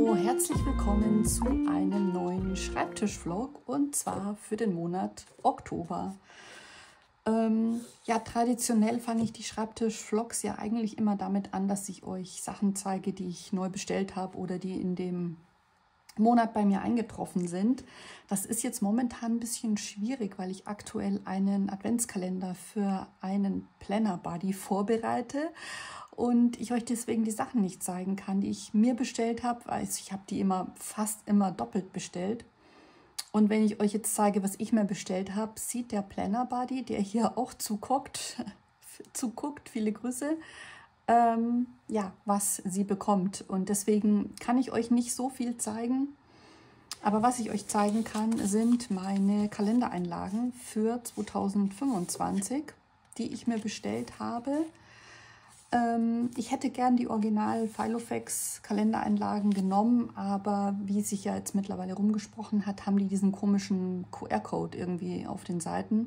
Hallo, herzlich willkommen zu einem neuen Schreibtisch-Vlog und zwar für den Monat Oktober. Ja, traditionell fange ich die Schreibtisch-Vlogs ja eigentlich immer damit an, dass ich euch Sachen zeige, die ich neu bestellt habe oder die in dem Monat bei mir eingetroffen sind. Das ist jetzt momentan ein bisschen schwierig, weil ich aktuell einen Adventskalender für einen Planner Buddy vorbereite und ich euch deswegen die Sachen nicht zeigen kann, die ich mir bestellt habe, weil ich habe die fast immer doppelt bestellt. Und wenn ich euch jetzt zeige, was ich mir bestellt habe, sieht der Planner Buddy, der hier auch zuguckt, viele Grüße, ja, was sie bekommt. Und deswegen kann ich euch nicht so viel zeigen. Aber was ich euch zeigen kann, sind meine Kalendereinlagen für 2025, die ich mir bestellt habe. Ich hätte gern die Original Filofax Kalendereinlagen genommen, aber wie sich ja jetzt mittlerweile rumgesprochen hat, haben die diesen komischen QR-Code irgendwie auf den Seiten,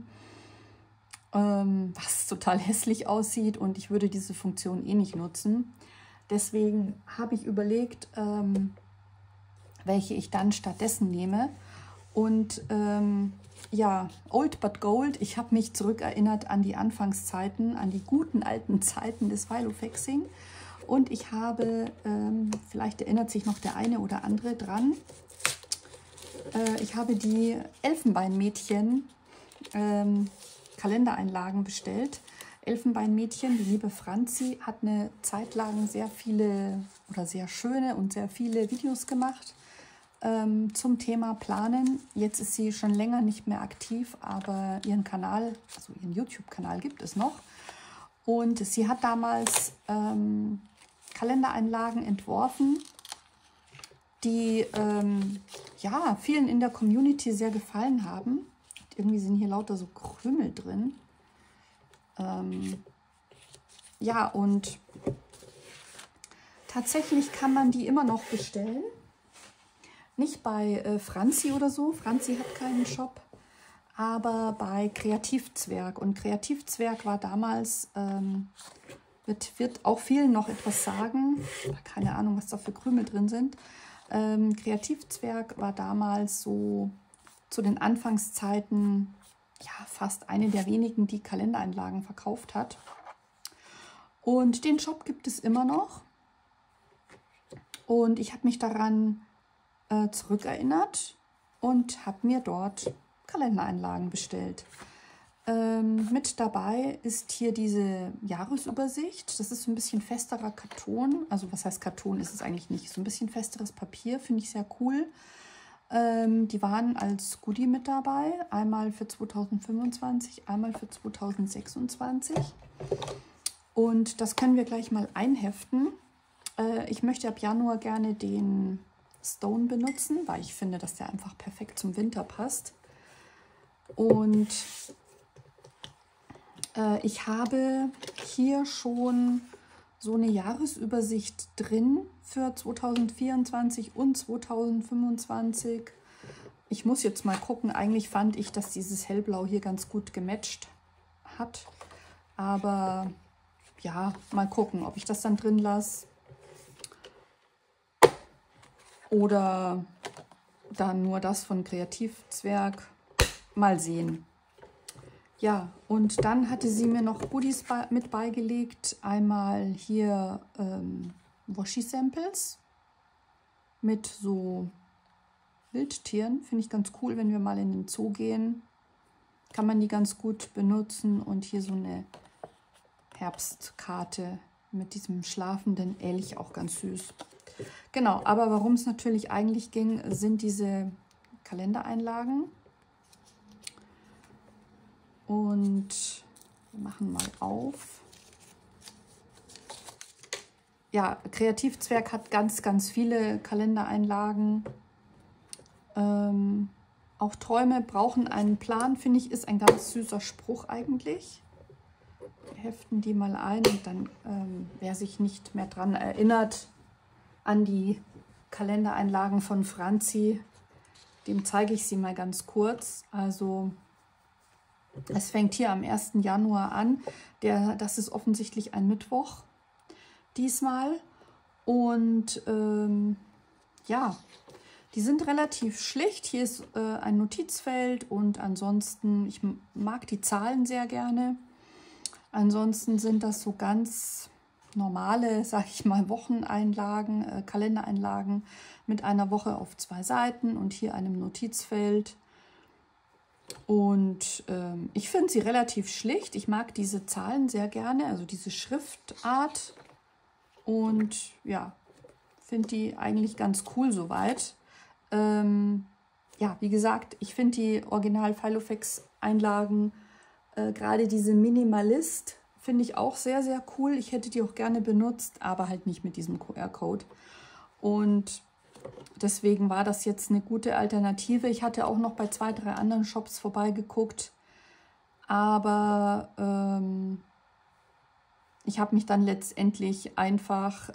was total hässlich aussieht und ich würde diese Funktion eh nicht nutzen. Deswegen habe ich überlegt, welche ich dann stattdessen nehme. Und ja, old but gold, ich habe mich zurückerinnert an die Anfangszeiten, an die guten alten Zeiten des Filofaxing. Und ich habe, vielleicht erinnert sich noch der eine oder andere dran, ich habe die Elfenbeinmädchen Kalendereinlagen bestellt. Elfenbeinmädchen, die liebe Franzi, hat eine Zeit lang sehr viele oder sehr schöne und sehr viele Videos gemacht zum Thema Planen. Jetzt ist sie schon länger nicht mehr aktiv, aber ihren Kanal, also ihren YouTube-Kanal gibt es noch. Und sie hat damals Kalendereinlagen entworfen, die ja, vielen in der Community sehr gefallen haben. Irgendwie sind hier lauter so Krümel drin. Ja, und tatsächlich kann man die immer noch bestellen. Nicht bei Franzi oder so. Franzi hat keinen Shop, aber bei Kreativzwerg. Und Kreativzwerg war damals, wird auch vielen noch etwas sagen. Keine Ahnung, was da für Krümel drin sind. Kreativzwerg war damals so zu den Anfangszeiten ja fast eine der wenigen, die Kalendereinlagen verkauft hat. Und den Shop gibt es immer noch. Und ich habe mich daran zurückerinnert und habe mir dort Kalendereinlagen bestellt. Mit dabei ist hier diese Jahresübersicht. Das ist so ein bisschen festerer Karton. Also was heißt Karton ist es eigentlich nicht. So ein bisschen festeres Papier, finde ich sehr cool. Die waren als Goodie mit dabei. Einmal für 2025, einmal für 2026. Und das können wir gleich mal einheften. Ich möchte ab Januar gerne den Stone benutzen, weil ich finde, dass der einfach perfekt zum Winter passt. Und ich habe hier schon so eine Jahresübersicht drin für 2024 und 2025. Ich muss jetzt mal gucken. Eigentlich fand ich, dass dieses Hellblau hier ganz gut gematcht hat. Aber ja, mal gucken, ob ich das dann drin lasse. Oder dann nur das von Kreativzwerg. Mal sehen. Ja, und dann hatte sie mir noch Goodies mit beigelegt. Einmal hier Washi-Samples mit so Wildtieren. Finde ich ganz cool, wenn wir mal in den Zoo gehen. Kann man die ganz gut benutzen. Und hier so eine Herbstkarte mit diesem schlafenden Elch, auch ganz süß. Genau, aber warum es natürlich eigentlich ging, sind diese Kalendereinlagen. Und wir machen mal auf. Ja, Kreativzwerg hat ganz, ganz viele Kalendereinlagen. Auch Träume brauchen einen Plan, finde ich, ist ein ganz süßer Spruch eigentlich. Wir heften die mal ein und dann, wer sich nicht mehr dran erinnert, an die Kalendereinlagen von Franzi, dem zeige ich sie mal ganz kurz. Also es fängt hier am 1. Januar an. Das ist offensichtlich ein Mittwoch diesmal. Und ja, die sind relativ schlicht. Hier ist ein Notizfeld und ansonsten, ich mag die Zahlen sehr gerne. Ansonsten sind das so ganz normale, sage ich mal, Wocheneinlagen, Kalendereinlagen mit einer Woche auf 2 Seiten und hier einem Notizfeld. Und ich finde sie relativ schlicht. Ich mag diese Zahlen sehr gerne, also diese Schriftart. Und ja, finde die eigentlich ganz cool soweit. Ja, wie gesagt, ich finde die Original Filofax-Einlagen, gerade diese Minimalist, finde ich auch sehr, sehr cool. Ich hätte die auch gerne benutzt, aber halt nicht mit diesem QR-Code. Und deswegen war das jetzt eine gute Alternative. Ich hatte auch noch bei 2, 3 anderen Shops vorbeigeguckt, aber ich habe mich dann letztendlich einfach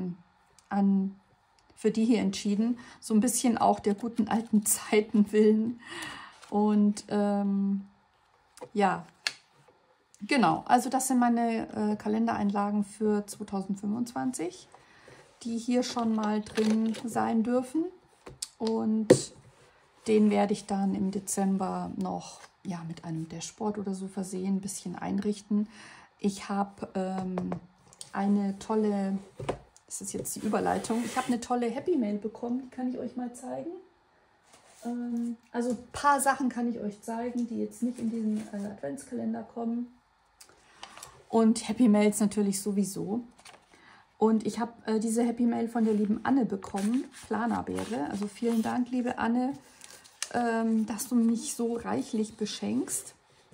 für die hier entschieden. So ein bisschen auch der guten alten Zeiten willen. Und ja, genau. Also das sind meine Kalendereinlagen für 2025, die hier schon mal drin sein dürfen. Und den werde ich dann im Dezember noch ja, mit einem Dashboard oder so versehen, ein bisschen einrichten. Ich habe eine tolle... Das ist jetzt die Überleitung. Ich habe eine tolle Happy Mail bekommen, die kann ich euch mal zeigen. Also ein paar Sachen kann ich euch zeigen, die jetzt nicht in diesen Adventskalender kommen. Und Happy Mails natürlich sowieso. Und ich habe diese Happy Mail von der lieben Anne bekommen, Planerbeere. Also vielen Dank, liebe Anne, dass du mich so reichlich beschenkst.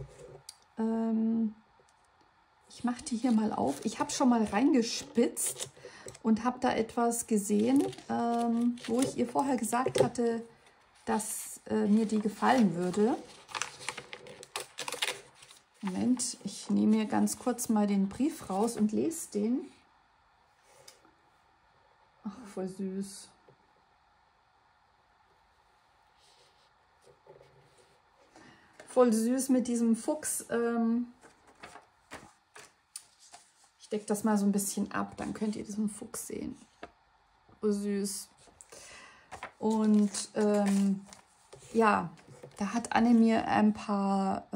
Ich mache die hier mal auf. Ich habe schon mal reingespitzt und habe da etwas gesehen, wo ich ihr vorher gesagt hatte, dass mir die gefallen würde. Moment, ich nehme mir ganz kurz mal den Brief raus und lese den. Ach, voll süß. Voll süß mit diesem Fuchs. Ich decke das mal so ein bisschen ab, dann könnt ihr diesen Fuchs sehen. So süß. Und ja, da hat Anne mir ein paar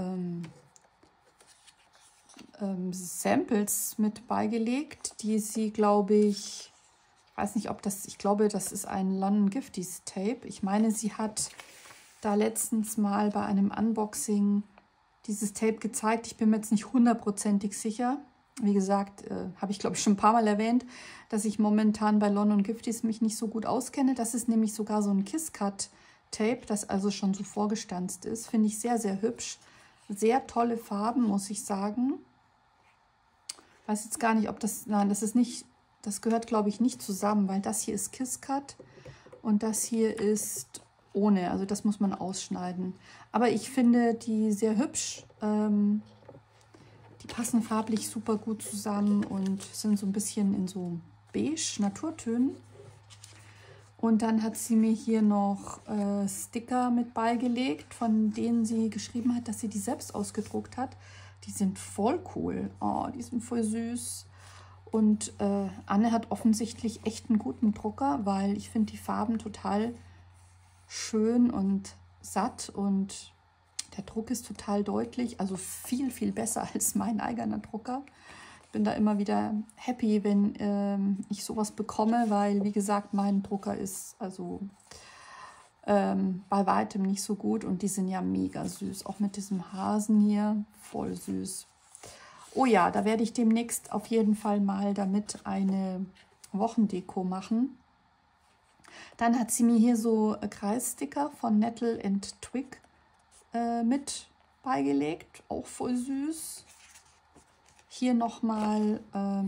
Samples mit beigelegt, die sie, glaube ich weiß nicht, ob das, ich glaube, das ist ein London Gifties Tape. Ich meine, sie hat da letztens mal bei einem Unboxing dieses Tape gezeigt. Ich bin mir jetzt nicht hundertprozentig sicher. Wie gesagt, habe ich glaube ich schon ein paar Mal erwähnt, dass ich momentan bei London Gifties mich nicht so gut auskenne. Das ist nämlich sogar so ein Kiss-Cut-Tape, das also schon so vorgestanzt ist. Finde ich sehr, sehr hübsch. Sehr tolle Farben, muss ich sagen. Weiß jetzt gar nicht, ob das, nein, das ist nicht, das gehört glaube ich nicht zusammen, weil das hier ist Kiss-Cut und das hier ist ohne, also das muss man ausschneiden. Aber ich finde die sehr hübsch. Die passen farblich super gut zusammen und sind so ein bisschen in so beige Naturtönen. Und dann hat sie mir hier noch Sticker mit beigelegt, von denen sie geschrieben hat, dass sie die selbst ausgedruckt hat. Die sind voll cool. Oh, die sind voll süß. Und Anne hat offensichtlich echt einen guten Drucker, weil ich finde die Farben total schön und satt und der Druck ist total deutlich, also viel, viel besser als mein eigener Drucker. Ich bin da immer wieder happy, wenn ich sowas bekomme, weil, wie gesagt, mein Drucker ist also bei weitem nicht so gut und die sind ja mega süß, auch mit diesem Hasen hier, voll süß. Oh ja, da werde ich demnächst auf jeden Fall mal damit eine Wochendeko machen. Dann hat sie mir hier so Kreissticker von Nettle and Twig mit beigelegt, auch voll süß. Hier nochmal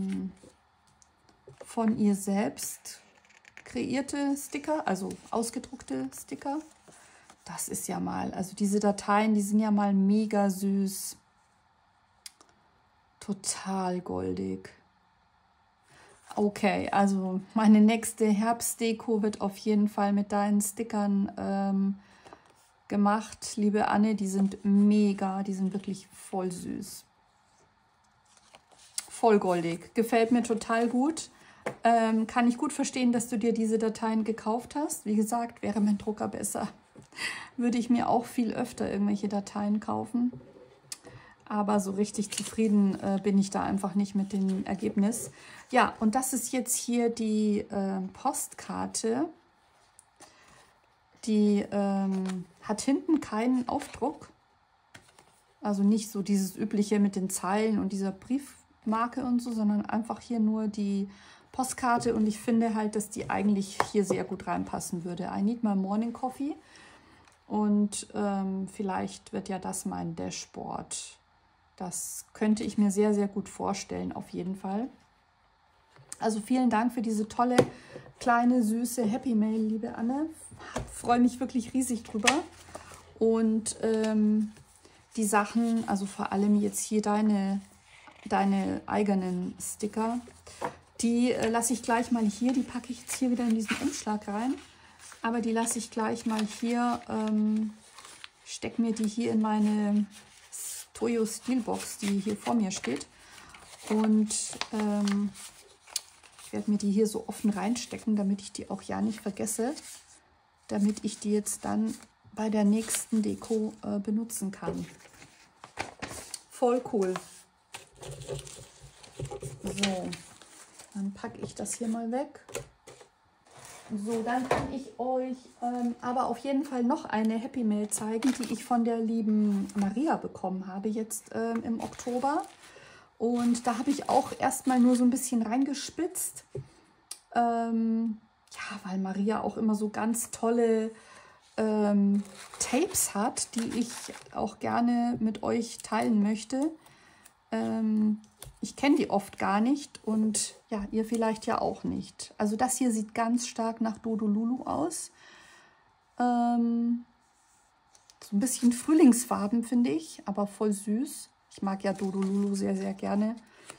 von ihr selbst kreierte Sticker, also ausgedruckte Sticker. Das ist ja mal, also diese Dateien, die sind ja mal mega süß. Total goldig. Okay, also meine nächste Herbstdeko wird auf jeden Fall mit deinen Stickern gemacht, liebe Anne. Die sind mega, die sind wirklich voll süß. Voll goldig. Gefällt mir total gut. Kann ich gut verstehen, dass du dir diese Dateien gekauft hast. Wie gesagt, wäre mein Drucker besser, würde ich mir auch viel öfter irgendwelche Dateien kaufen. Aber so richtig zufrieden bin ich da einfach nicht mit dem Ergebnis. Ja, und das ist jetzt hier die Postkarte. Die hat hinten keinen Aufdruck. Also nicht so dieses übliche mit den Zeilen und dieser Briefmarke und so, sondern einfach hier nur die Postkarte. Und ich finde halt, dass die eigentlich hier sehr gut reinpassen würde. I need my morning coffee. Und vielleicht wird ja das mein Dashboard. Das könnte ich mir sehr, sehr gut vorstellen, auf jeden Fall. Also vielen Dank für diese tolle, kleine, süße Happy Mail, liebe Anne. Freue mich wirklich riesig drüber. Und die Sachen, also vor allem jetzt hier deine eigenen Sticker, die lasse ich gleich mal hier. Die packe ich jetzt hier wieder in diesen Umschlag rein. Aber die lasse ich gleich mal hier, stecke mir die hier in meine Toyo Steelbox, die hier vor mir steht. Und ich werde mir die hier so offen reinstecken, damit ich die auch ja nicht vergesse, damit ich die jetzt dann bei der nächsten Deko benutzen kann. Voll cool. So, dann packe ich das hier mal weg. So, dann kann ich euch aber auf jeden Fall noch eine Happy Mail zeigen, die ich von der lieben Maria bekommen habe jetzt im Oktober. Und da habe ich auch erstmal nur so ein bisschen reingespitzt. Ja, weil Maria auch immer so ganz tolle Tapes hat, die ich auch gerne mit euch teilen möchte. Ich kenne die oft gar nicht und ja, ihr vielleicht ja auch nicht. Also das hier sieht ganz stark nach Dodolulu aus. So ein bisschen Frühlingsfarben, finde ich, aber voll süß. Ich mag ja Dodolulu sehr, sehr gerne.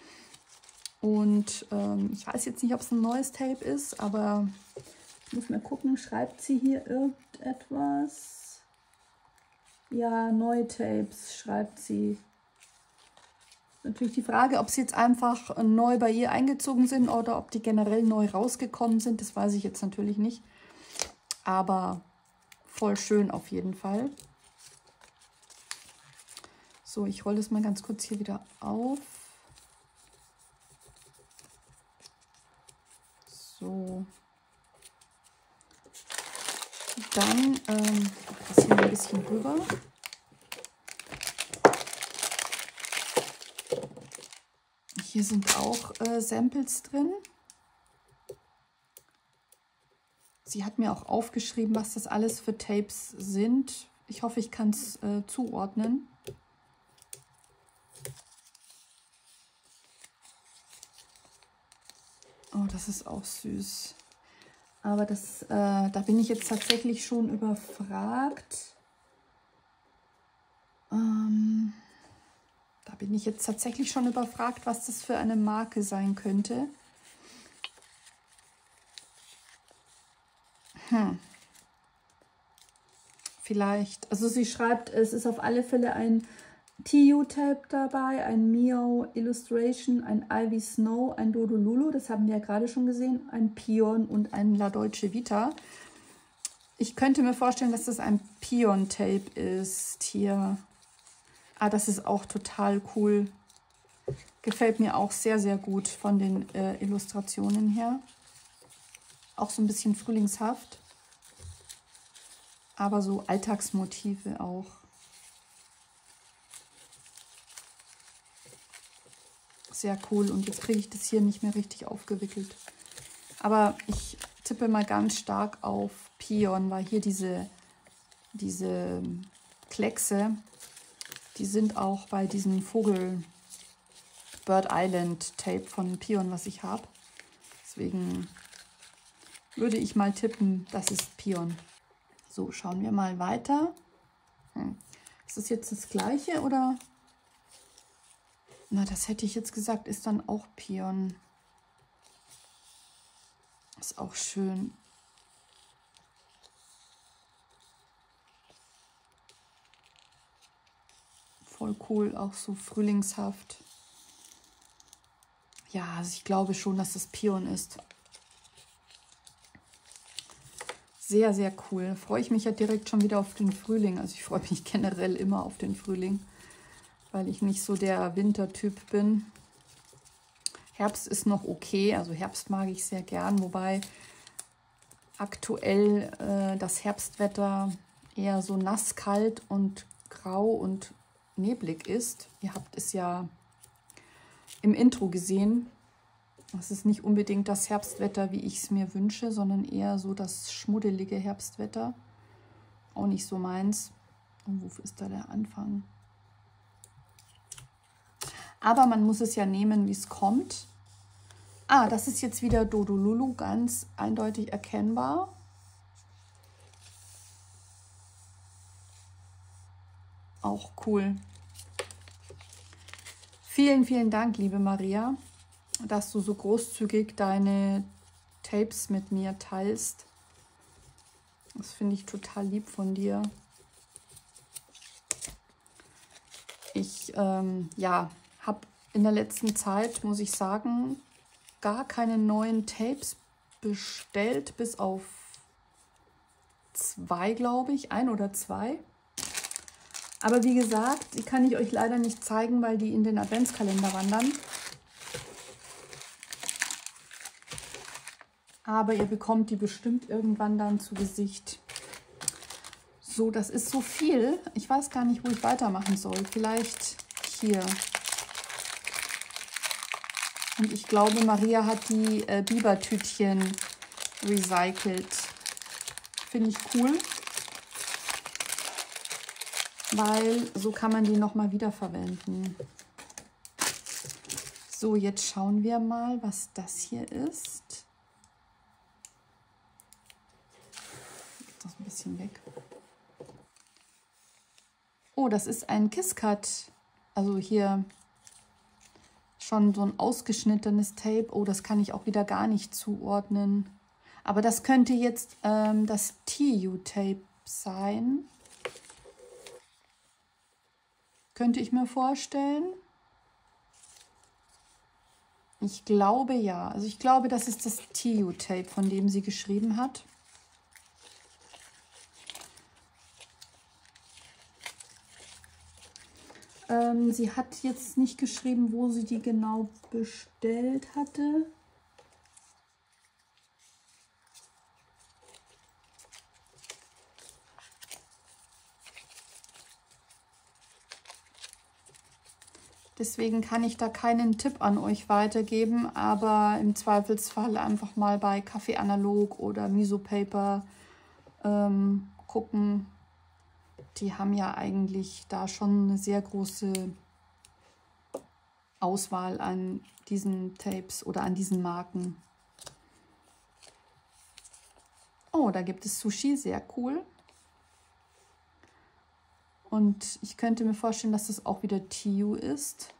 Und ich weiß jetzt nicht, ob es ein neues Tape ist, aber ich muss mal gucken, schreibt sie hier irgendetwas? Ja, neue Tapes schreibt sie. Natürlich die Frage, ob sie jetzt einfach neu bei ihr eingezogen sind oder ob die generell neu rausgekommen sind. Das weiß ich jetzt natürlich nicht. Aber voll schön auf jeden Fall. So, ich rolle das mal ganz kurz hier wieder auf. So. Dann das hier ein bisschen rüber. Hier sind auch Samples drin. Sie hat mir auch aufgeschrieben, was das alles für Tapes sind. Ich hoffe, ich kann es zuordnen. Oh, das ist auch süß. Aber das, da bin ich jetzt tatsächlich schon überfragt. Da bin ich jetzt tatsächlich schon überfragt, was das für eine Marke sein könnte. Vielleicht, also sie schreibt, es ist auf alle Fälle ein TU-Tape dabei, ein Miao Illustration, ein Ivy Snow, ein Dodolulu, das haben wir ja gerade schon gesehen, ein Pion und ein La Dolce Vita. Ich könnte mir vorstellen, dass das ein Pion-Tape ist hier. Ah, das ist auch total cool. Gefällt mir auch sehr, sehr gut von den Illustrationen her. Auch so ein bisschen frühlingshaft. Aber so Alltagsmotive auch. Sehr cool. Und jetzt kriege ich das hier nicht mehr richtig aufgewickelt. Aber ich tippe mal ganz stark auf Pion, weil hier diese Kleckse, die sind auch bei diesem Vogel Bird Island Tape von Pion, was ich habe. Deswegen würde ich mal tippen, das ist Pion. So, schauen wir mal weiter. Ist das jetzt das gleiche oder? Na, das hätte ich jetzt gesagt, ist dann auch Pion. Ist auch schön. Voll cool, auch so frühlingshaft. Ja, also ich glaube schon, dass das Pion ist. Sehr, sehr cool. Freue ich mich ja direkt schon wieder auf den Frühling. Also ich freue mich generell immer auf den Frühling, weil ich nicht so der Wintertyp bin. Herbst ist noch okay, also Herbst mag ich sehr gern, wobei aktuell das Herbstwetter eher so nass, kalt und grau und neblig ist. Ihr habt es ja im Intro gesehen. Das ist nicht unbedingt das Herbstwetter, wie ich es mir wünsche, sondern eher so das schmuddelige Herbstwetter. Auch nicht so meins. Und wofür ist da der Anfang? Aber man muss es ja nehmen, wie es kommt. Ah, das ist jetzt wieder Dodolulu, ganz eindeutig erkennbar. Auch cool. Vielen, vielen Dank, liebe Maria, dass du so großzügig deine Tapes mit mir teilst. Das finde ich total lieb von dir. Ich ja, habe in der letzten Zeit, muss ich sagen, gar keine neuen Tapes bestellt, bis auf 2, glaube ich, 1 oder 2. Aber wie gesagt, die kann ich euch leider nicht zeigen, weil die in den Adventskalender wandern. Aber ihr bekommt die bestimmt irgendwann dann zu Gesicht. So, das ist so viel. Ich weiß gar nicht, wo ich weitermachen soll. Vielleicht hier. Und ich glaube, Maria hat die Bibertütchen recycelt. Finde ich cool. Weil so kann man die nochmal wiederverwenden. So, jetzt schauen wir mal, was das hier ist. Das ein bisschen weg. Oh, das ist ein KissCut. Also hier schon so ein ausgeschnittenes Tape. Oh, das kann ich auch wieder gar nicht zuordnen. Aber das könnte jetzt das TU-Tape sein. Könnte ich mir vorstellen. Ich glaube ja. Also ich glaube, das ist das TU-Tape, von dem sie geschrieben hat. Sie hat jetzt nicht geschrieben, wo sie die genau bestellt hatte. Deswegen kann ich da keinen Tipp an euch weitergeben, aber im Zweifelsfall einfach mal bei Kaffee Analog oder Miso Paper gucken. Die haben ja eigentlich da schon eine sehr große Auswahl an diesen Tapes oder an diesen Marken. Oh, da gibt es Sushi, sehr cool. Und ich könnte mir vorstellen, dass das auch wieder TU ist.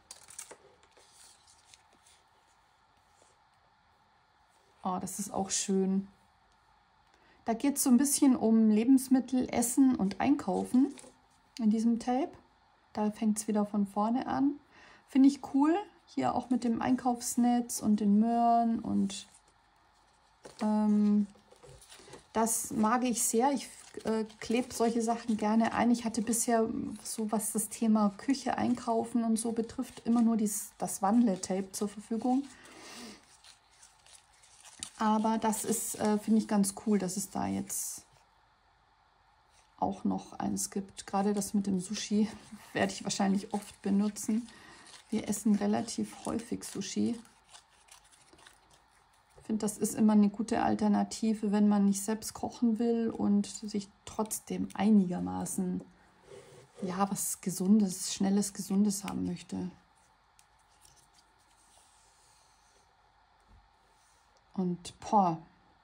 Oh, das ist auch schön. Da geht es so ein bisschen um Lebensmittel, Essen und Einkaufen in diesem Tape. Da fängt es wieder von vorne an. Finde ich cool. Hier auch mit dem Einkaufsnetz und den Möhren und das mag ich sehr. Ich klebe solche Sachen gerne ein. Ich hatte bisher, so was das Thema Küche, Einkaufen und so betrifft, immer nur das Wandle-Tape zur Verfügung. Aber das ist, finde ich, ganz cool, dass es da jetzt auch noch eins gibt. Gerade das mit dem Sushi werde ich wahrscheinlich oft benutzen. Wir essen relativ häufig Sushi. Ich finde, das ist immer eine gute Alternative, wenn man nicht selbst kochen will und sich trotzdem einigermaßen, ja, was Gesundes, Schnelles, Gesundes haben möchte. Und boah,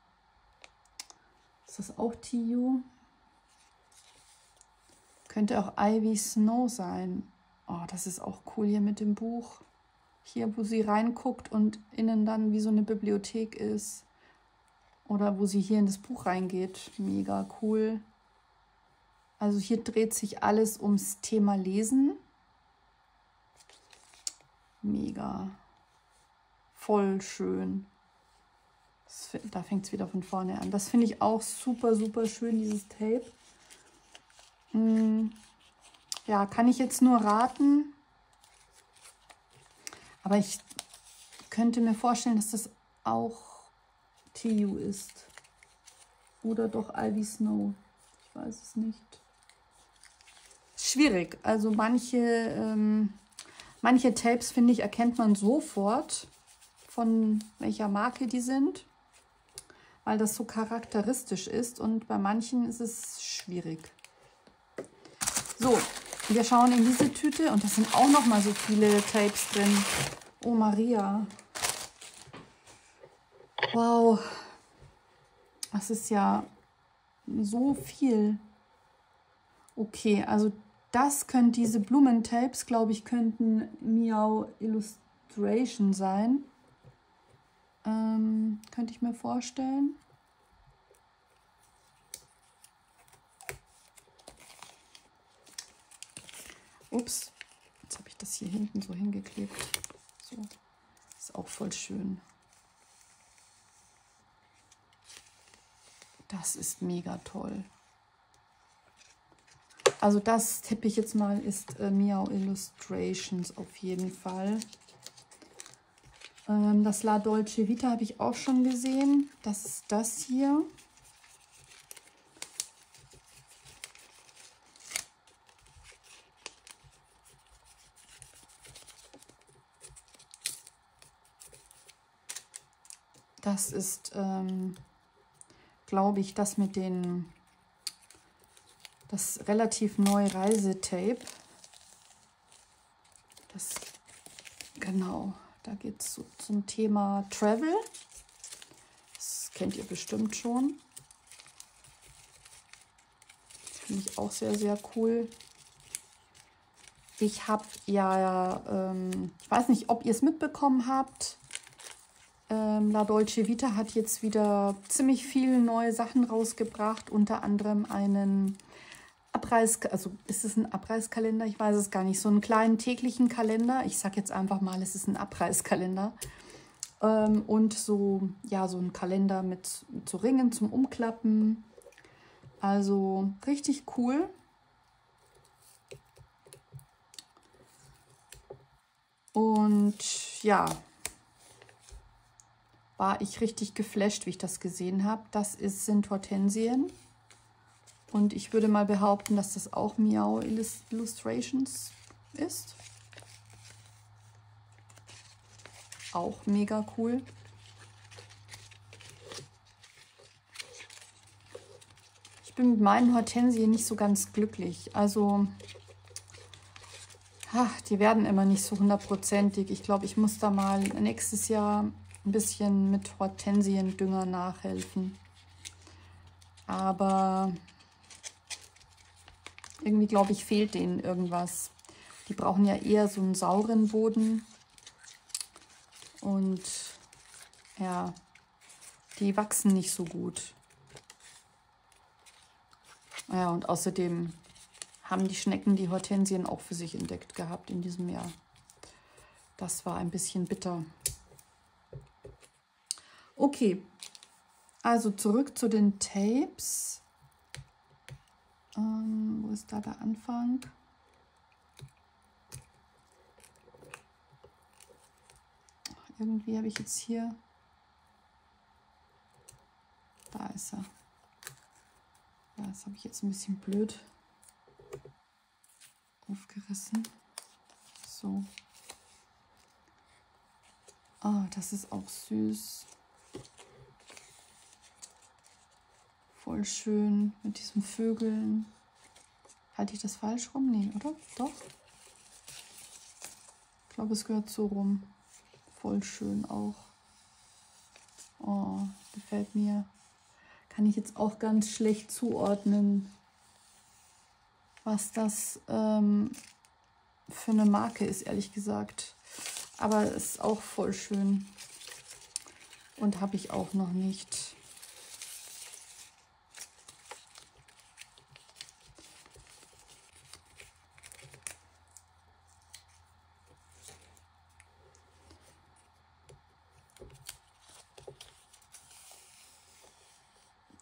ist das auch TU? Könnte auch Ivy Snow sein. Oh, das ist auch cool hier mit dem Buch. Hier, wo sie reinguckt und innen dann wie so eine Bibliothek ist. Oder wo sie hier in das Buch reingeht. Mega cool. Also hier dreht sich alles ums Thema Lesen. Mega. voll schön. Da fängt es wieder von vorne an. Das finde ich auch super, super schön, dieses Tape. Ja, kann ich jetzt nur raten. Aber ich könnte mir vorstellen, dass das auch TU ist. Oder doch Ivy Snow. Ich weiß es nicht. Schwierig. Also manche Tapes, finde ich, erkennt man sofort, von welcher Marke die sind, weil das so charakteristisch ist. Und bei manchen ist es schwierig. So, wir schauen in diese Tüte und da sind auch noch mal so viele Tapes drin. Oh Maria. Wow. Das ist ja so viel. Okay, also das können diese Blumentapes, glaube ich, könnten Miau Illustration sein. Könnte ich mir vorstellen. Ups, jetzt habe ich das hier hinten so hingeklebt. So, ist auch voll schön. Das ist mega toll. Also das tippe ich jetzt mal, ist Miau Illustrations auf jeden Fall. Das La Dolce Vita habe ich auch schon gesehen. Das ist das hier. Das ist, glaube ich, das mit das relativ neue Reisetape. Das, genau, da geht es so zum Thema Travel. Das kennt ihr bestimmt schon. Finde ich auch sehr, sehr cool. Ich habe ja, ich weiß nicht, ob ihr es mitbekommen habt. La Dolce Vita hat jetzt wieder ziemlich viele neue Sachen rausgebracht, unter anderem einen also ist es ein Abreißkalender? Ich weiß es gar nicht. So einen kleinen täglichen Kalender. Ich sage jetzt einfach mal, es ist ein Abreißkalender. Und so, ja, so ein Kalender mit so Ringen zum Umklappen. Also richtig cool. Und ja, war ich richtig geflasht, wie ich das gesehen habe. Das sind Hortensien. Und ich würde mal behaupten, dass das auch Miau Illustrations ist. Auch mega cool. Ich bin mit meinen Hortensien nicht so ganz glücklich. Also, die werden immer nicht so hundertprozentig. Ich glaube, ich muss da mal nächstes Jahr ein bisschen mit Hortensiendünger nachhelfen. Aber irgendwie, glaube ich, fehlt denen irgendwas. Die brauchen ja eher so einen sauren Boden. Und ja, die wachsen nicht so gut. Ja, und außerdem haben die Schnecken die Hortensien auch für sich entdeckt gehabt in diesem Jahr. Das war ein bisschen bitter. Okay, also zurück zu den Tapes. Wo ist da der Anfang? Irgendwie habe ich jetzt hier... Da ist er. Ja, das habe ich jetzt ein bisschen blöd aufgerissen. So. Ah, das ist auch süß. Voll schön mit diesen Vögeln. Halte ich das falsch rum? Nee, oder? Doch. Ich glaube, es gehört so rum. Voll schön auch. Oh, gefällt mir. Kann ich jetzt auch ganz schlecht zuordnen, was das für eine Marke ist, ehrlich gesagt. Aber es ist auch voll schön. Und habe ich auch noch nicht.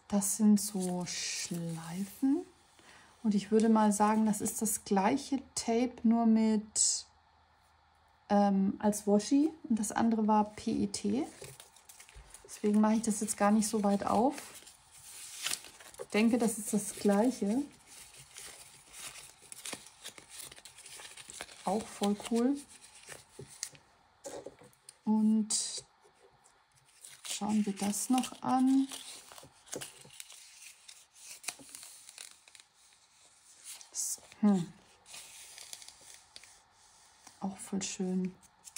Das sind so Schleifen. Und ich würde mal sagen, das ist das gleiche Tape, nur mit als Washi. Und das andere war PET. Deswegen mache ich das jetzt gar nicht so weit auf. Ich denke, das ist das gleiche. Auch voll cool. Und schauen wir das noch an. Auch voll schön.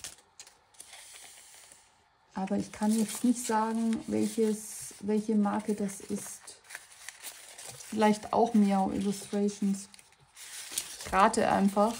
Aber ich kann jetzt nicht sagen, welche Marke das ist. Vielleicht auch Miao Illustrations. Ich rate einfach.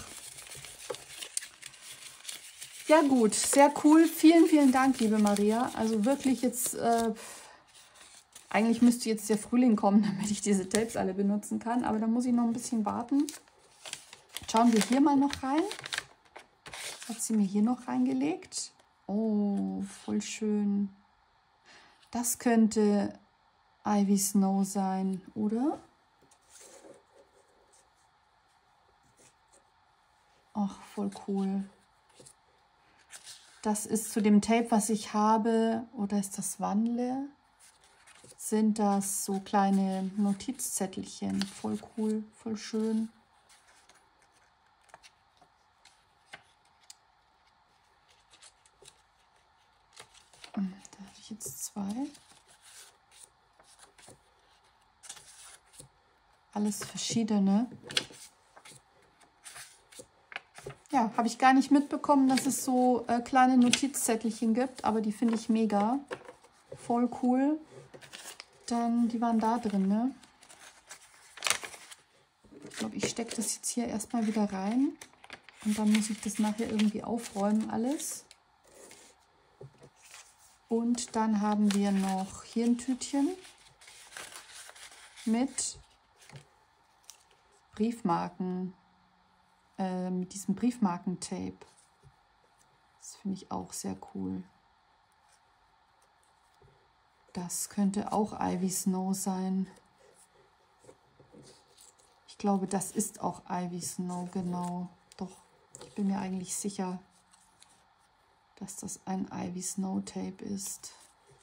Ja gut, sehr cool. Vielen, vielen Dank, liebe Maria. Also wirklich jetzt, eigentlich müsste jetzt der Frühling kommen, damit ich diese Tapes alle benutzen kann. Aber da muss ich noch ein bisschen warten. Schauen wir hier mal noch rein. Hat sie mir hier noch reingelegt. Oh, voll schön. Das könnte Ivy Snow sein, oder? Ach, voll cool. Das ist zu dem Tape, was ich habe, oder ist das Wandle? Sind das so kleine Notizzettelchen. Voll cool, voll schön. Da habe ich jetzt zwei. Alles verschiedene. Ja, habe ich gar nicht mitbekommen, dass es so kleine Notizzettelchen gibt, aber die finde ich mega. Voll cool. Dann, die waren da drin, ne? Ich glaube, ich stecke das jetzt hier erstmal wieder rein. Und dann muss ich das nachher irgendwie aufräumen, alles. Und dann haben wir noch hier ein Tütchen mit Briefmarken, mit diesem Briefmarkentape. Das finde ich auch sehr cool. Das könnte auch Ivy Snow sein. Ich glaube, das ist auch Ivy Snow, genau. Doch, ich bin mir eigentlich sicher, dass das ein Ivy Snow Tape ist.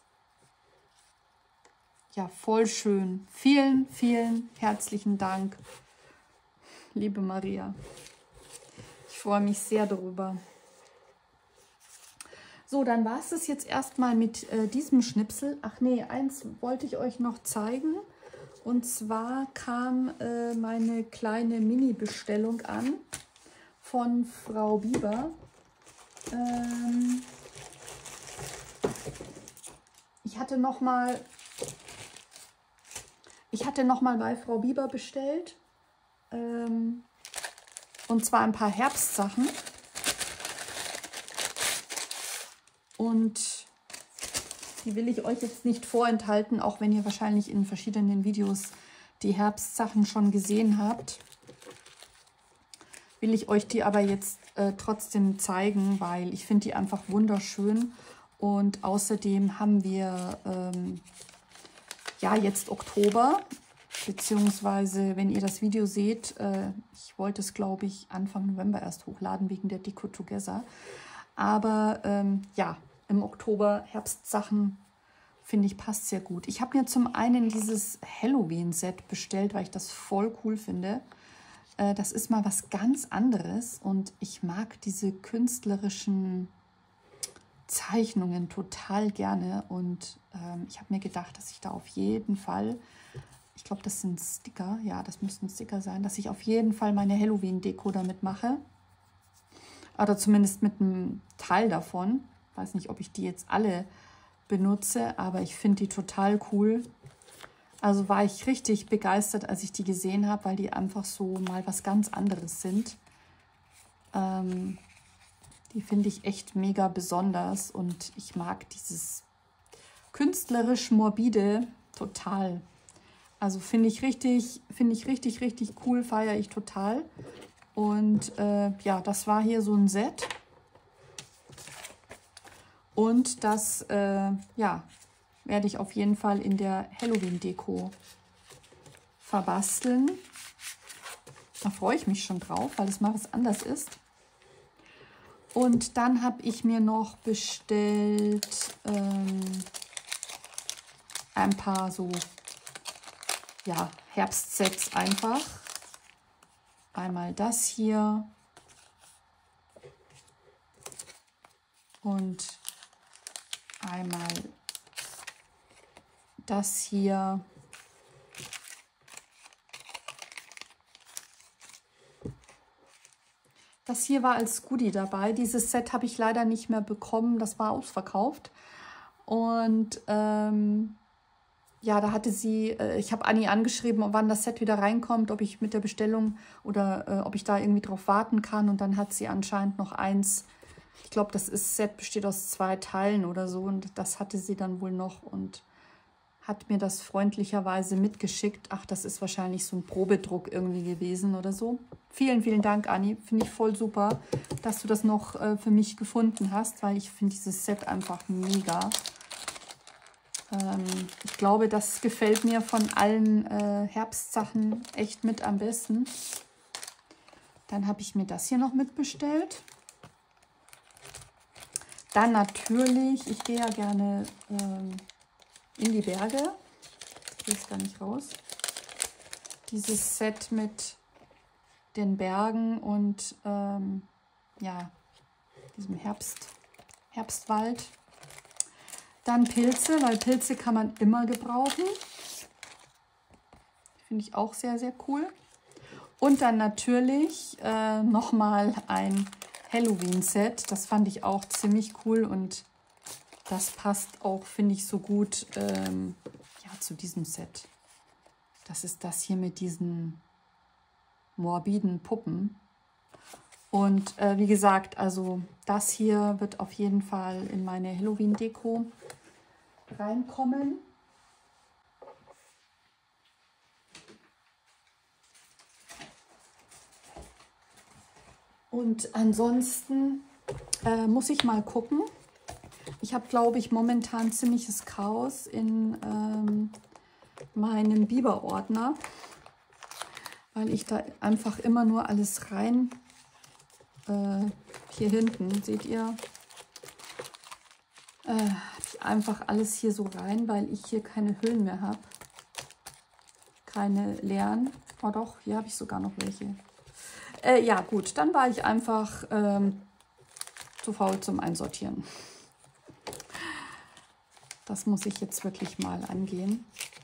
Ja, voll schön. Vielen, vielen herzlichen Dank, liebe Maria. Ich freue mich sehr darüber. So, dann war es das jetzt erstmal mit diesem Schnipsel. Ach nee, eins wollte ich euch noch zeigen. Und zwar kam meine kleine Mini-Bestellung an von Frau Bieber. Ich hatte noch mal bei Frau Bieber bestellt. Und zwar ein paar Herbstsachen. Und die will ich euch jetzt nicht vorenthalten, auch wenn ihr wahrscheinlich in verschiedenen Videos die Herbstsachen schon gesehen habt. Will ich euch die aber jetzt trotzdem zeigen, weil ich finde die einfach wunderschön. Und außerdem haben wir ja jetzt Oktober, beziehungsweise wenn ihr das Video seht, ich wollte es glaube ich Anfang November erst hochladen wegen der Deko Together. Aber ja, im Oktober Herbstsachen, finde ich, passt sehr gut. Ich habe mir zum einen dieses Halloween-Set bestellt, weil ich das voll cool finde. Das ist mal was ganz anderes und ich mag diese künstlerischen Zeichnungen total gerne. Und ich habe mir gedacht, dass ich da auf jeden Fall, ich glaube, das sind Sticker, ja, das müssten Sticker sein, dass ich auf jeden Fall meine Halloween-Deko damit mache. Oder zumindest mit einem Teil davon. Ich weiß nicht, ob ich die jetzt alle benutze, aber ich finde die total cool. Also war ich richtig begeistert, als ich die gesehen habe, weil die einfach so mal was ganz anderes sind. Die finde ich echt mega besonders und ich mag dieses künstlerisch morbide total. Also finde ich richtig, richtig cool, feiere ich total. Und ja, das war hier so ein Set. Und das ja, werde ich auf jeden Fall in der Halloween-Deko verbasteln. Da freue ich mich schon drauf, weil es mal was anders ist. Und dann habe ich mir noch bestellt ein paar so ja, Herbstsets einfach. Einmal das hier und einmal das hier. Das hier war als Goodie dabei. Dieses Set habe ich leider nicht mehr bekommen. Das war ausverkauft. Und ja, da hatte sie, ich habe Anni angeschrieben, wann das Set wieder reinkommt, ob ich mit der Bestellung oder ob ich da irgendwie drauf warten kann. Und dann hat sie anscheinend noch eins, ich glaube, das Set besteht aus 2 Teilen oder so. Und das hatte sie dann wohl noch und hat mir das freundlicherweise mitgeschickt. Ach, das ist wahrscheinlich so ein Probedruck irgendwie gewesen oder so. Vielen, vielen Dank, Anni. Finde ich voll super, dass du das noch für mich gefunden hast, weil ich finde dieses Set einfach mega. Ich glaube, das gefällt mir von allen Herbstsachen echt mit am besten. Dann habe ich mir das hier noch mitbestellt. Dann natürlich, ich gehe ja gerne in die Berge. Ich kriege es gar nicht raus. Dieses Set mit den Bergen und ja, diesem Herbstwald. Dann Pilze, weil Pilze kann man immer gebrauchen. Finde ich auch sehr, sehr cool. Und dann natürlich nochmal ein Halloween-Set. Das fand ich auch ziemlich cool und das passt auch, finde ich, so gut ja, zu diesem Set. Das ist das hier mit diesen morbiden Puppen. Und wie gesagt, also das hier wird auf jeden Fall in meine Halloween-Deko reinkommen. Und ansonsten muss ich mal gucken. Ich habe, glaube ich, momentan ziemliches Chaos in meinem Biber-Ordner, weil ich da einfach immer nur alles rein, hier hinten, seht ihr, ich einfach alles hier so rein, weil ich hier keine Hüllen mehr habe. Keine leeren. Oh doch, hier habe ich sogar noch welche. Ja gut, dann war ich einfach zu faul zum Einsortieren. Das muss ich jetzt wirklich mal angehen.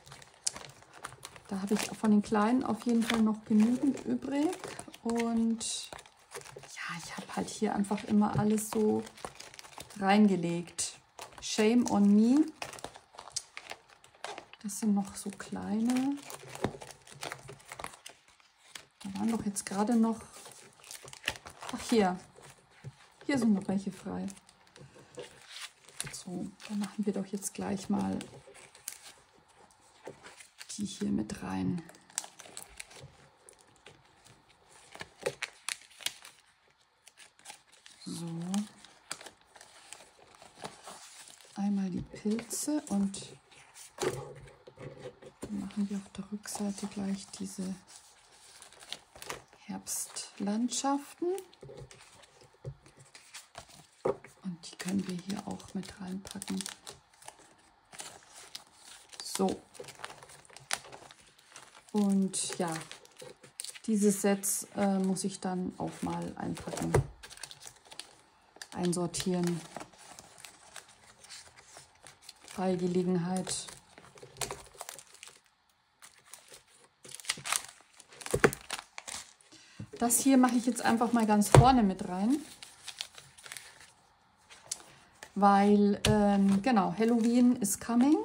Da habe ich von den Kleinen auf jeden Fall noch genügend übrig. Und ja, ich habe halt hier einfach immer alles so reingelegt. Shame on me. Das sind noch so kleine. Da waren doch jetzt gerade noch... Ach, hier. Hier sind noch welche frei. So, dann machen wir doch jetzt gleich mal die hier mit rein. So. Einmal die Pilze und dann machen wir auf der Rückseite gleich diese Herbstlandschaften. Und die können wir hier auch mit reinpacken. So. Und ja, diese Sets muss ich dann auch mal einpacken, einsortieren. Bei Gelegenheit. Das hier mache ich jetzt einfach mal ganz vorne mit rein. Weil, genau, Halloween is coming.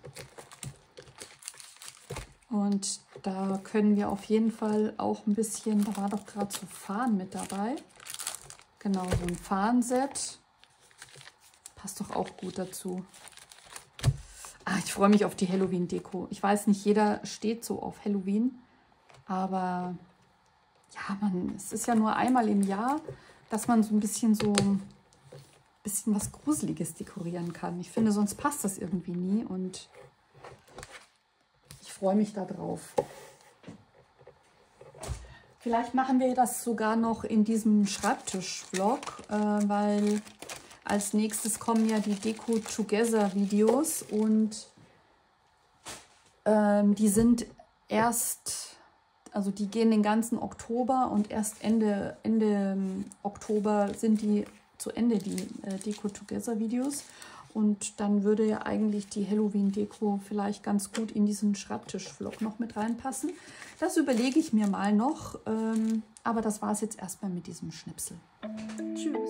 Und da können wir auf jeden Fall auch ein bisschen, da war doch gerade so Fahnen mit dabei. Genau, so ein Fahnenset. Passt doch auch gut dazu. Ah, ich freue mich auf die Halloween-Deko. Ich weiß nicht, jeder steht so auf Halloween. Aber ja, es ist ja nur einmal im Jahr, dass man so ein bisschen so bisschen was Gruseliges dekorieren kann. Ich finde, sonst passt das irgendwie nie und ich freue mich darauf. Vielleicht machen wir das sogar noch in diesem Schreibtisch-Vlog, weil als nächstes kommen ja die Deko Together Videos und die sind erst, also die gehen den ganzen Oktober und erst Ende Oktober sind die zu Ende, die Deko Together Videos. Und dann würde ja eigentlich die Halloween-Deko vielleicht ganz gut in diesen Schreibtisch-Vlog noch mit reinpassen. Das überlege ich mir mal noch, aber das war es jetzt erstmal mit diesem Schnipsel. Tschüss!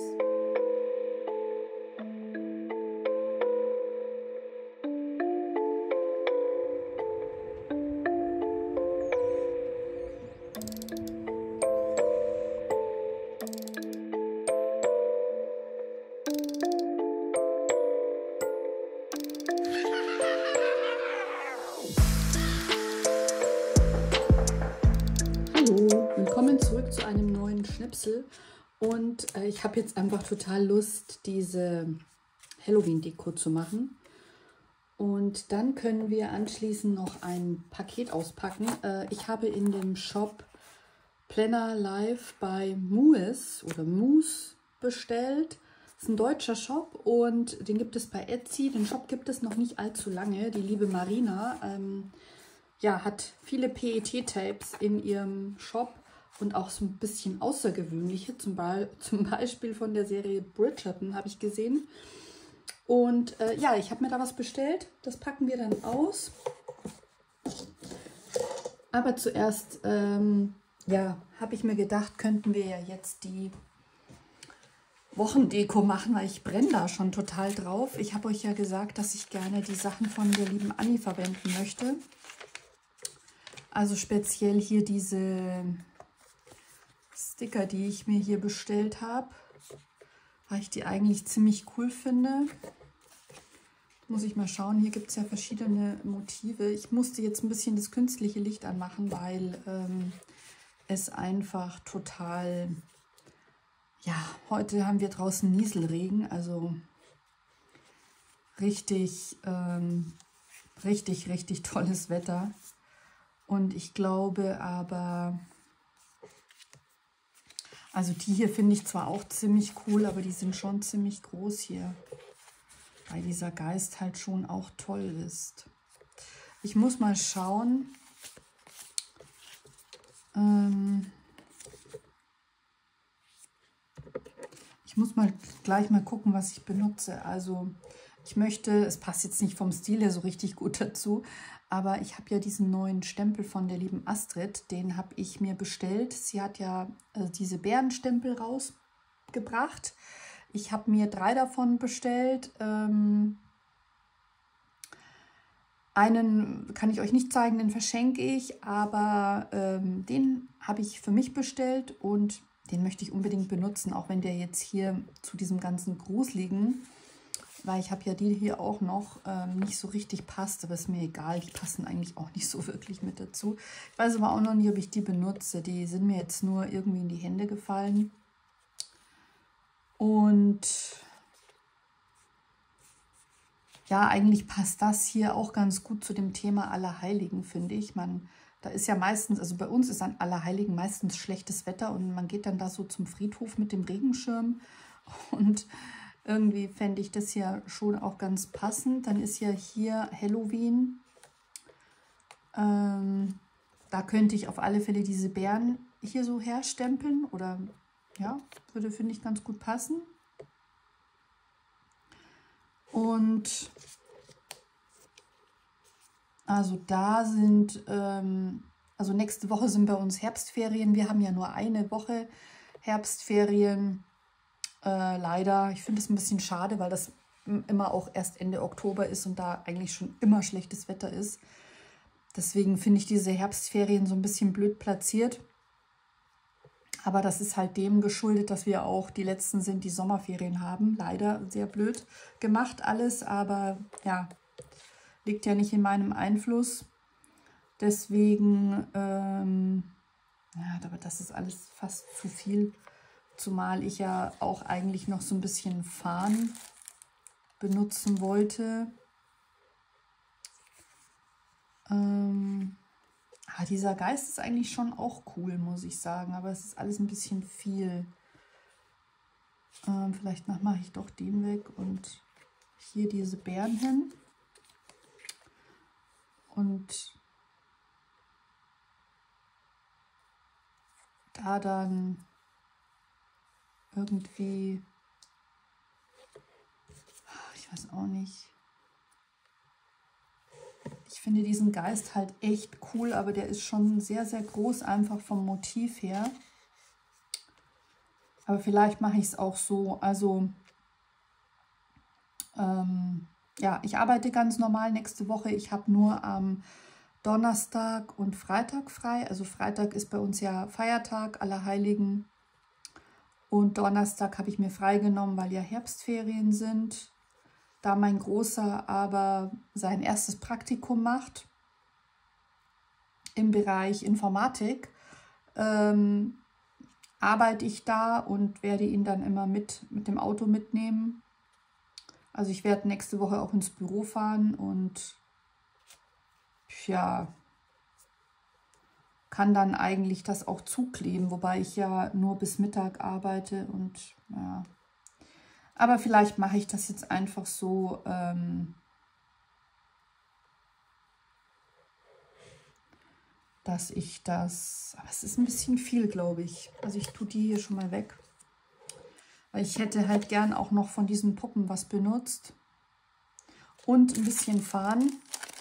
Hallo, willkommen zurück zu einem neuen Schnipsel und ich habe jetzt einfach total Lust, diese Halloween-Deko zu machen und dann können wir anschließend noch ein Paket auspacken. Ich habe in dem Shop Planner Live bei Moose bestellt. Das ist ein deutscher Shop und den gibt es bei Etsy. Den Shop gibt es noch nicht allzu lange. Die liebe Marina ja, hat viele PET-Tapes in ihrem Shop und auch so ein bisschen außergewöhnliche, zum Beispiel von der Serie Bridgerton habe ich gesehen. Und ja, ich habe mir da was bestellt, das packen wir dann aus. Aber zuerst, ja, habe ich mir gedacht, könnten wir ja jetzt die Wochendeko machen, weil ich brenne da schon total drauf. Ich habe euch ja gesagt, dass ich gerne die Sachen von der lieben Anni verwenden möchte. Also speziell hier diese Sticker, die ich mir hier bestellt habe, weil ich die eigentlich ziemlich cool finde. Muss ich mal schauen, hier gibt es ja verschiedene Motive. Ich musste jetzt ein bisschen das künstliche Licht anmachen, weil es einfach total, ja, heute haben wir draußen Nieselregen, also richtig, richtig tolles Wetter. Und ich glaube aber, also die hier finde ich zwar auch ziemlich cool, aber die sind schon ziemlich groß hier, weil dieser Geist halt schon auch toll ist. Ich muss mal schauen. Ich muss mal gleich mal gucken, was ich benutze. Also ich möchte, es passt jetzt nicht vom Stil her so richtig gut dazu, aber ich habe ja diesen neuen Stempel von der lieben Astrid, den habe ich mir bestellt. Sie hat ja diese Bärenstempel rausgebracht. Ich habe mir 3 davon bestellt. Einen kann ich euch nicht zeigen, den verschenke ich, aber den habe ich für mich bestellt und den möchte ich unbedingt benutzen, auch wenn der jetzt hier zu diesem ganzen Gruseligen, weil ich habe ja die hier auch noch nicht so richtig passt, aber ist mir egal, die passen eigentlich auch nicht so wirklich mit dazu. Ich weiß aber auch noch nicht, ob ich die benutze, die sind mir jetzt nur irgendwie in die Hände gefallen. Und ja, eigentlich passt das hier auch ganz gut zu dem Thema Allerheiligen, finde ich. Da ist ja meistens, also bei uns ist an Allerheiligen meistens schlechtes Wetter und man geht dann da so zum Friedhof mit dem Regenschirm und irgendwie fände ich das ja schon auch ganz passend. Dann ist ja hier Halloween. Da könnte ich auf alle Fälle diese Bären hier so herstempeln oder ja, würde, finde ich, ganz gut passen. Und also da sind, also nächste Woche sind bei uns Herbstferien. Wir haben ja nur eine Woche Herbstferien. Leider, ich finde es ein bisschen schade, weil das immer auch erst Ende Oktober ist und da eigentlich schon immer schlechtes Wetter ist. Deswegen finde ich diese Herbstferien so ein bisschen blöd platziert. Aber das ist halt dem geschuldet, dass wir auch die letzten sind, die Sommerferien haben. Leider sehr blöd gemacht alles, aber ja, liegt ja nicht in meinem Einfluss. Deswegen, ja, aber das ist alles fast zu viel Zumal ich ja auch eigentlich noch so ein bisschen Farn benutzen wollte. Dieser Geist ist eigentlich schon auch cool, muss ich sagen. Aber es ist alles ein bisschen viel. Vielleicht mache ich doch den weg und hier diese Beeren hin. Und da dann irgendwie, ich weiß auch nicht. Ich finde diesen Geist halt echt cool, aber der ist schon sehr, sehr groß, einfach vom Motiv her. Aber vielleicht mache ich es auch so. Also, ja, ich arbeite ganz normal nächste Woche. Ich habe nur am Donnerstag und Freitag frei. Also Freitag ist bei uns ja Feiertag, Allerheiligen. Und Donnerstag habe ich mir freigenommen, weil ja Herbstferien sind. Da mein Großer aber sein erstes Praktikum macht im Bereich Informatik, arbeite ich da und werde ihn dann immer mit dem Auto mitnehmen. Also ich werde nächste Woche auch ins Büro fahren und ja, kann dann eigentlich das auch zukleben, wobei ich ja nur bis Mittag arbeite und ja. Aber vielleicht mache ich das jetzt einfach so, dass ich das, aber es ist ein bisschen viel, glaube ich. Also ich tue die hier schon mal weg. Weil ich hätte halt gern auch noch von diesen Puppen was benutzt. Und ein bisschen Farn.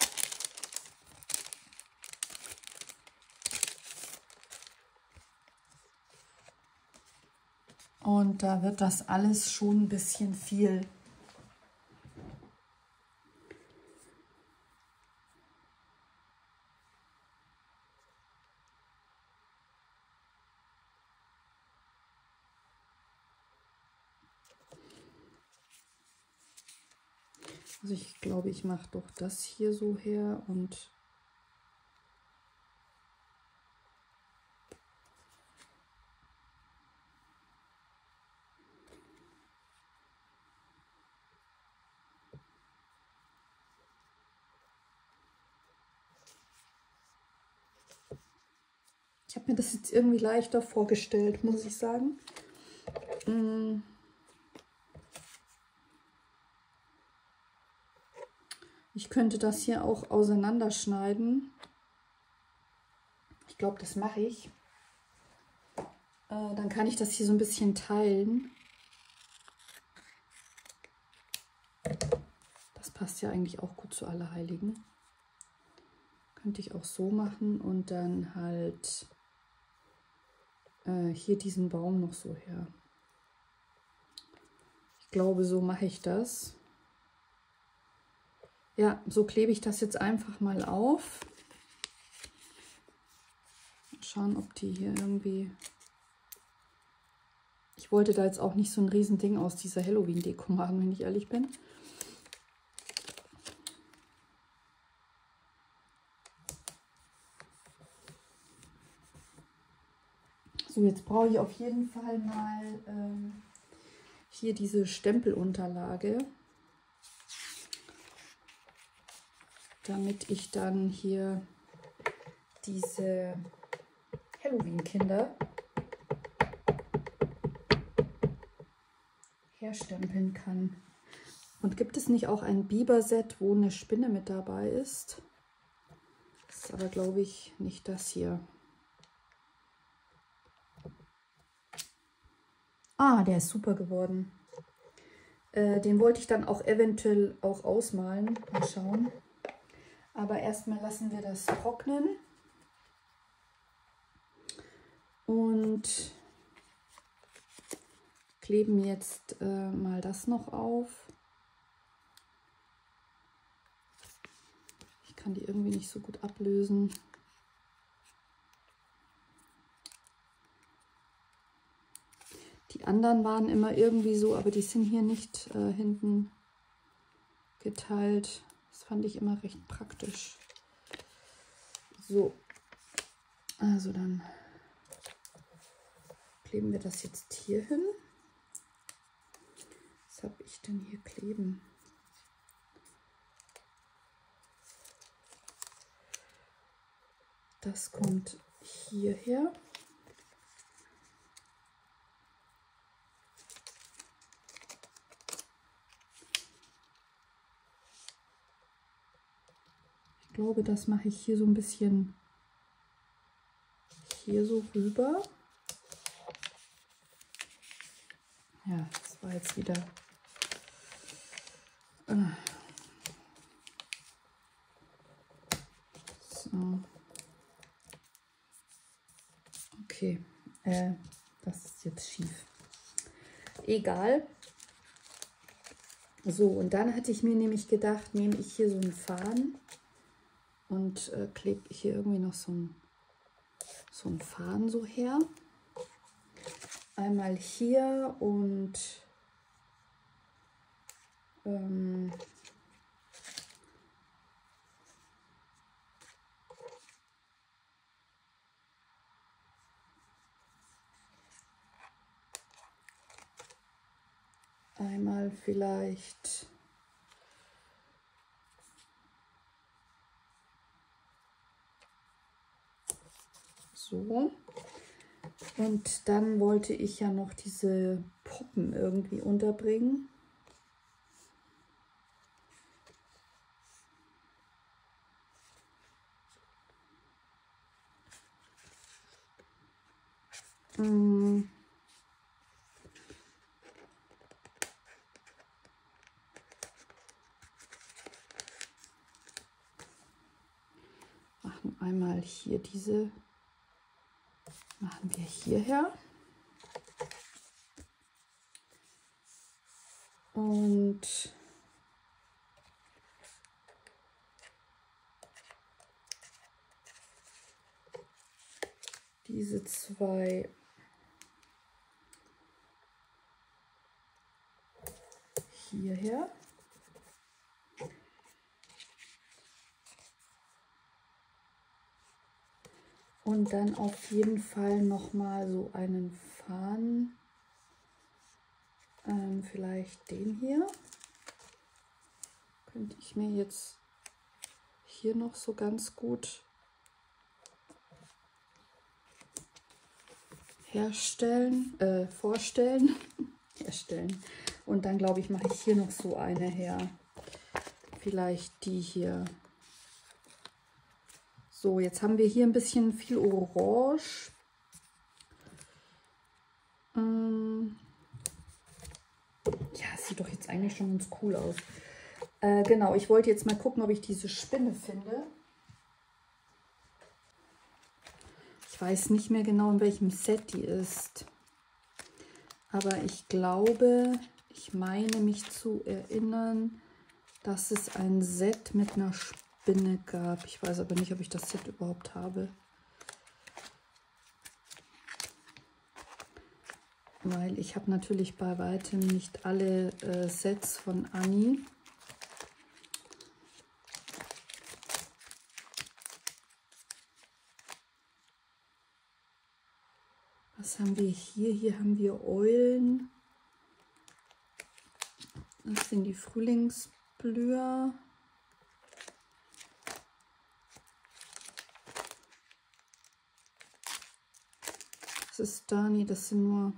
Und da wird das alles schon ein bisschen viel. Also ich glaube, ich mache doch das hier so her und ich habe mir das jetzt irgendwie leichter vorgestellt, muss ich sagen. Ich könnte das hier auch auseinanderschneiden. Ich glaube, das mache ich. Dann kann ich das hier so ein bisschen teilen. Das passt ja eigentlich auch gut zu Allerheiligen. Könnte ich auch so machen und dann halt hier diesen Baum noch so her. Ich glaube, so mache ich das. Ja, so klebe ich das jetzt einfach mal auf. Mal schauen, ob die hier irgendwie... Ich wollte da jetzt auch nicht so ein Riesending aus dieser Halloween-Deko machen, wenn ich ehrlich bin. So, jetzt brauche ich auf jeden Fall mal hier diese Stempelunterlage, damit ich dann hier diese Halloween-Kinder herstempeln kann. Und gibt es nicht auch ein Biber-Set, wo eine Spinne mit dabei ist? Das ist aber, glaube ich, nicht das hier. Ah, der ist super geworden. Den wollte ich dann auch eventuell auch ausmalen. Mal schauen. Aber erstmal lassen wir das trocknen. Und kleben jetzt mal das noch auf. Ich kann die irgendwie nicht so gut ablösen. Die anderen waren immer irgendwie so, aber die sind hier nicht hinten geteilt. Das fand ich immer recht praktisch. So, also dann kleben wir das jetzt hier hin. Was habe ich denn hier kleben? Das kommt hierher. Ich glaube, das mache ich hier so ein bisschen hier so rüber. Ja, das war jetzt wieder so. Okay, das ist jetzt schief. Egal. So, und dann hatte ich mir nämlich gedacht, nehme ich hier so einen Faden und klebe hier irgendwie noch so einen Faden so her. Einmal hier und einmal vielleicht so. Und dann wollte ich ja noch diese Puppen irgendwie unterbringen. Machen einmal hier diese, machen wir hierher. Und diese zwei hierher. Und dann auf jeden Fall noch mal so einen Faden, vielleicht den hier. Könnte ich mir jetzt hier noch so ganz gut vorstellen. Herstellen. Und dann glaube ich, mache ich hier noch so eine her. Vielleicht die hier. So, jetzt haben wir hier ein bisschen viel Orange. Ja, sieht doch jetzt eigentlich schon ganz cool aus. Genau, ich wollte jetzt mal gucken, ob ich diese Spinne finde. Ich weiß nicht mehr genau, in welchem Set die ist. Aber ich glaube, ich meine mich zu erinnern, dass es ein Set mit einer Spinne gab. Ich weiß aber nicht, ob ich das Set überhaupt habe. Weil ich habe natürlich bei weitem nicht alle Sets von Annie. Was haben wir hier? Hier haben wir Eulen. Das sind die Frühlingsblüher. Das ist Dani, das sind nur...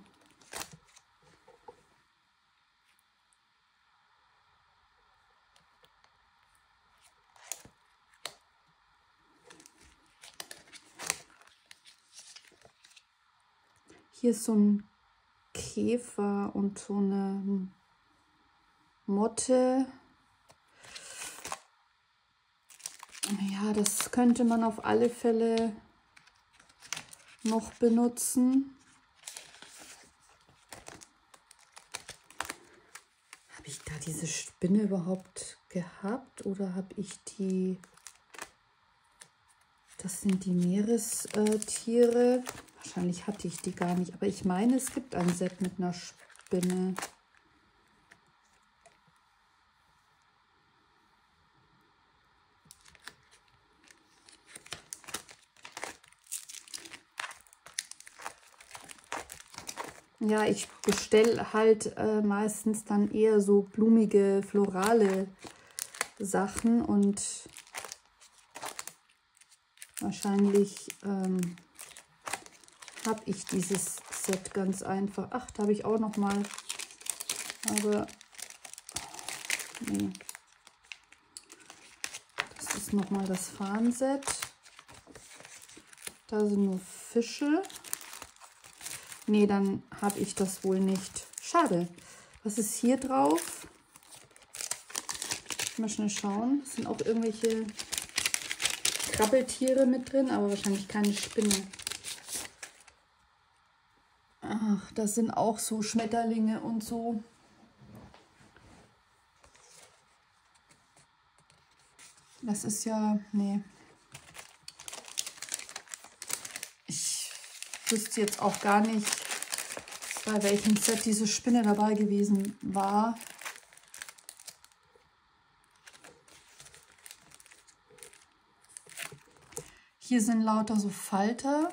Hier ist so ein Käfer und so eine Motte. Ja, das könnte man auf alle Fälle noch benutzen. Habe ich da diese Spinne überhaupt gehabt oder habe ich die... Das sind die Meerestiere. Wahrscheinlich hatte ich die gar nicht, aber ich meine, es gibt ein Set mit einer Spinne. Ja, ich bestelle halt meistens dann eher so blumige, florale Sachen und wahrscheinlich habe ich dieses Set ganz einfach. Ach, da habe ich auch noch mal, aber nee. Das ist noch mal das Fahnenset. Da sind nur Fische. Nee, dann habe ich das wohl nicht. Schade. Was ist hier drauf? Mal schnell schauen. Es sind auch irgendwelche Krabbeltiere mit drin, aber wahrscheinlich keine Spinne. Ach, das sind auch so Schmetterlinge und so. Das ist ja, nee. Ich wüsste jetzt auch gar nicht, bei welchem Set diese Spinne dabei gewesen war. Hier sind lauter so Falter.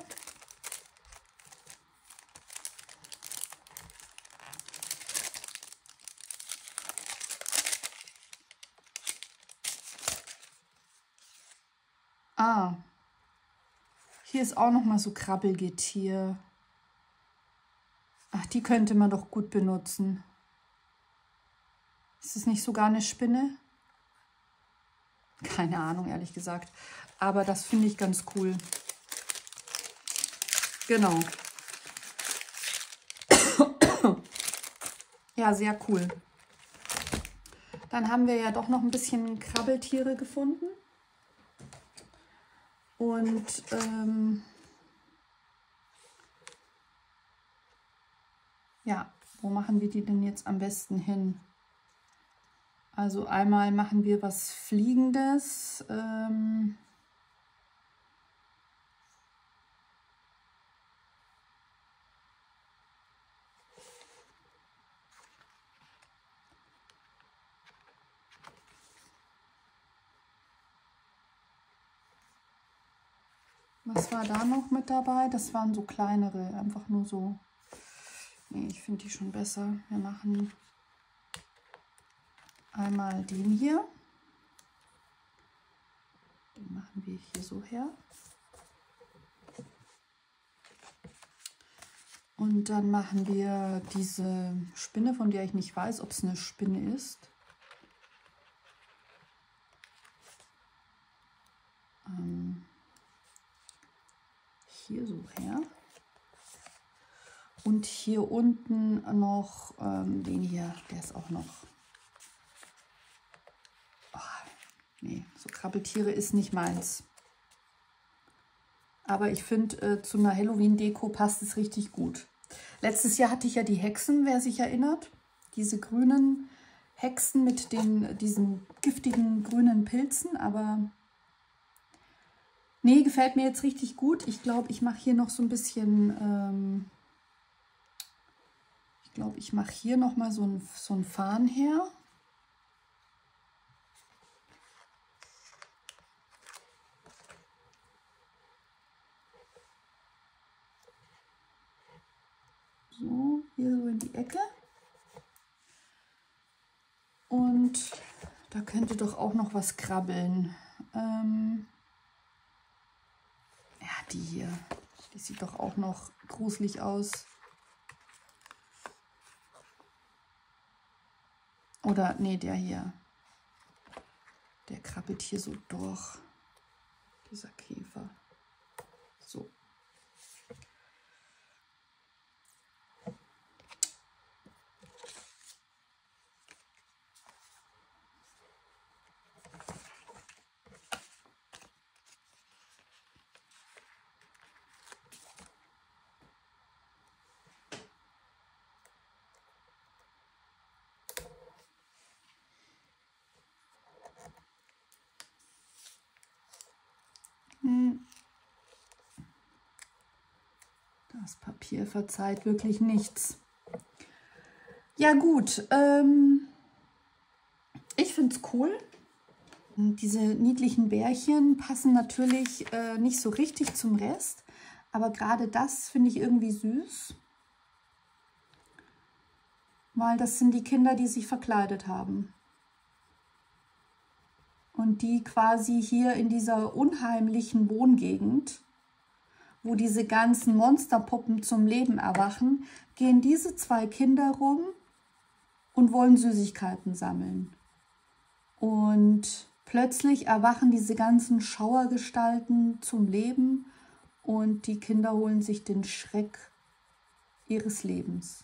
Ah, hier ist auch noch mal so Krabbelgetier. Ach, die könnte man doch gut benutzen. Ist das nicht sogar eine Spinne? Keine Ahnung, ehrlich gesagt. Aber das finde ich ganz cool. Genau. Ja, sehr cool. Dann haben wir ja doch noch ein bisschen Krabbeltiere gefunden. Und ja, wo machen wir die denn jetzt am besten hin? Also einmal machen wir was Fliegendes. Was war da noch mit dabei? Das waren so kleinere, einfach nur so. Nee, ich finde die schon besser. Wir machen einmal den hier. Den machen wir hier so her. Und dann machen wir diese Spinne, von der ich nicht weiß, ob es eine Spinne ist. Hier so her. Und hier unten noch den hier, der ist auch noch. Oh, nee, so Krabbeltiere ist nicht meins. Aber ich finde, zu einer Halloween-Deko passt es richtig gut. Letztes Jahr hatte ich ja die Hexen, wer sich erinnert. Diese grünen Hexen mit diesen giftigen grünen Pilzen. Aber nee, gefällt mir jetzt richtig gut. Ich glaube, ich mache hier noch so ein bisschen... ich glaube, ich mache hier noch mal so ein Farn her. So, hier so in die Ecke. Und da könnte doch auch noch was krabbeln. Ja, die hier. Die sieht doch auch noch gruselig aus. Oder, nee, der hier. Der krabbelt hier so durch. Dieser Käfer. So. Das Papier verzeiht wirklich nichts. Ja gut, ich finde es cool. Diese niedlichen Bärchen passen natürlich nicht so richtig zum Rest, aber gerade das finde ich irgendwie süß. weil das sind die Kinder, die sich verkleidet haben. Und die quasi hier in dieser unheimlichen Wohngegend, wo diese ganzen Monsterpuppen zum Leben erwachen, gehen diese zwei Kinder rum und wollen Süßigkeiten sammeln. Und plötzlich erwachen diese ganzen Schauergestalten zum Leben und die Kinder holen sich den Schreck ihres Lebens.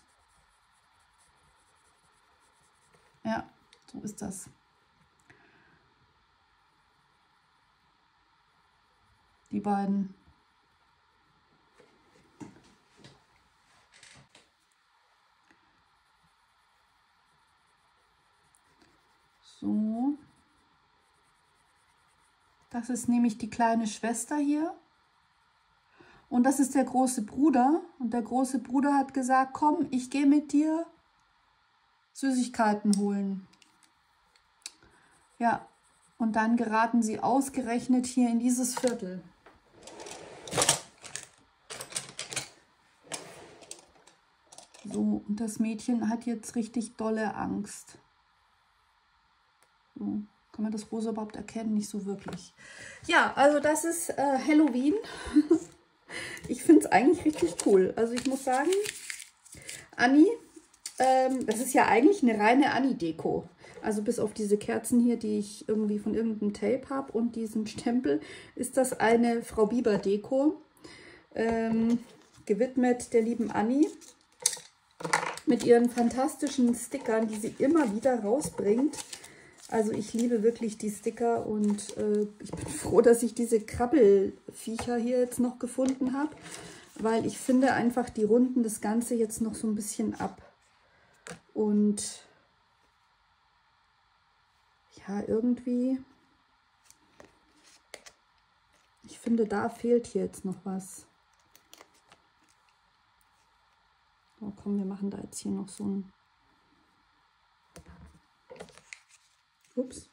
Ja, so ist das. Die beiden. So. Das ist nämlich die kleine Schwester hier. Und das ist der große Bruder. Und der große Bruder hat gesagt, komm, ich gehe mit dir Süßigkeiten holen. Ja, und dann geraten sie ausgerechnet hier in dieses Viertel. So, und das Mädchen hat jetzt richtig dolle Angst. So, kann man das Rosa überhaupt erkennen? Nicht so wirklich. Ja, also das ist Halloween. Ich finde es eigentlich richtig cool. Also ich muss sagen, Anni, das ist ja eigentlich eine reine Anni-Deko. Also bis auf diese Kerzen hier, die ich irgendwie von irgendeinem Tape habe und diesen Stempel, ist das eine Frau Biber-Deko. Gewidmet der lieben Anni. Mit ihren fantastischen Stickern, die sie immer wieder rausbringt. Also ich liebe wirklich die Sticker und ich bin froh, dass ich diese Krabbelviecher hier jetzt noch gefunden habe, weil ich finde einfach, die runden das Ganze jetzt noch so ein bisschen ab. Und ja, irgendwie, ich finde, da fehlt hier jetzt noch was. Oh komm, wir machen da jetzt hier noch so ein... Ups.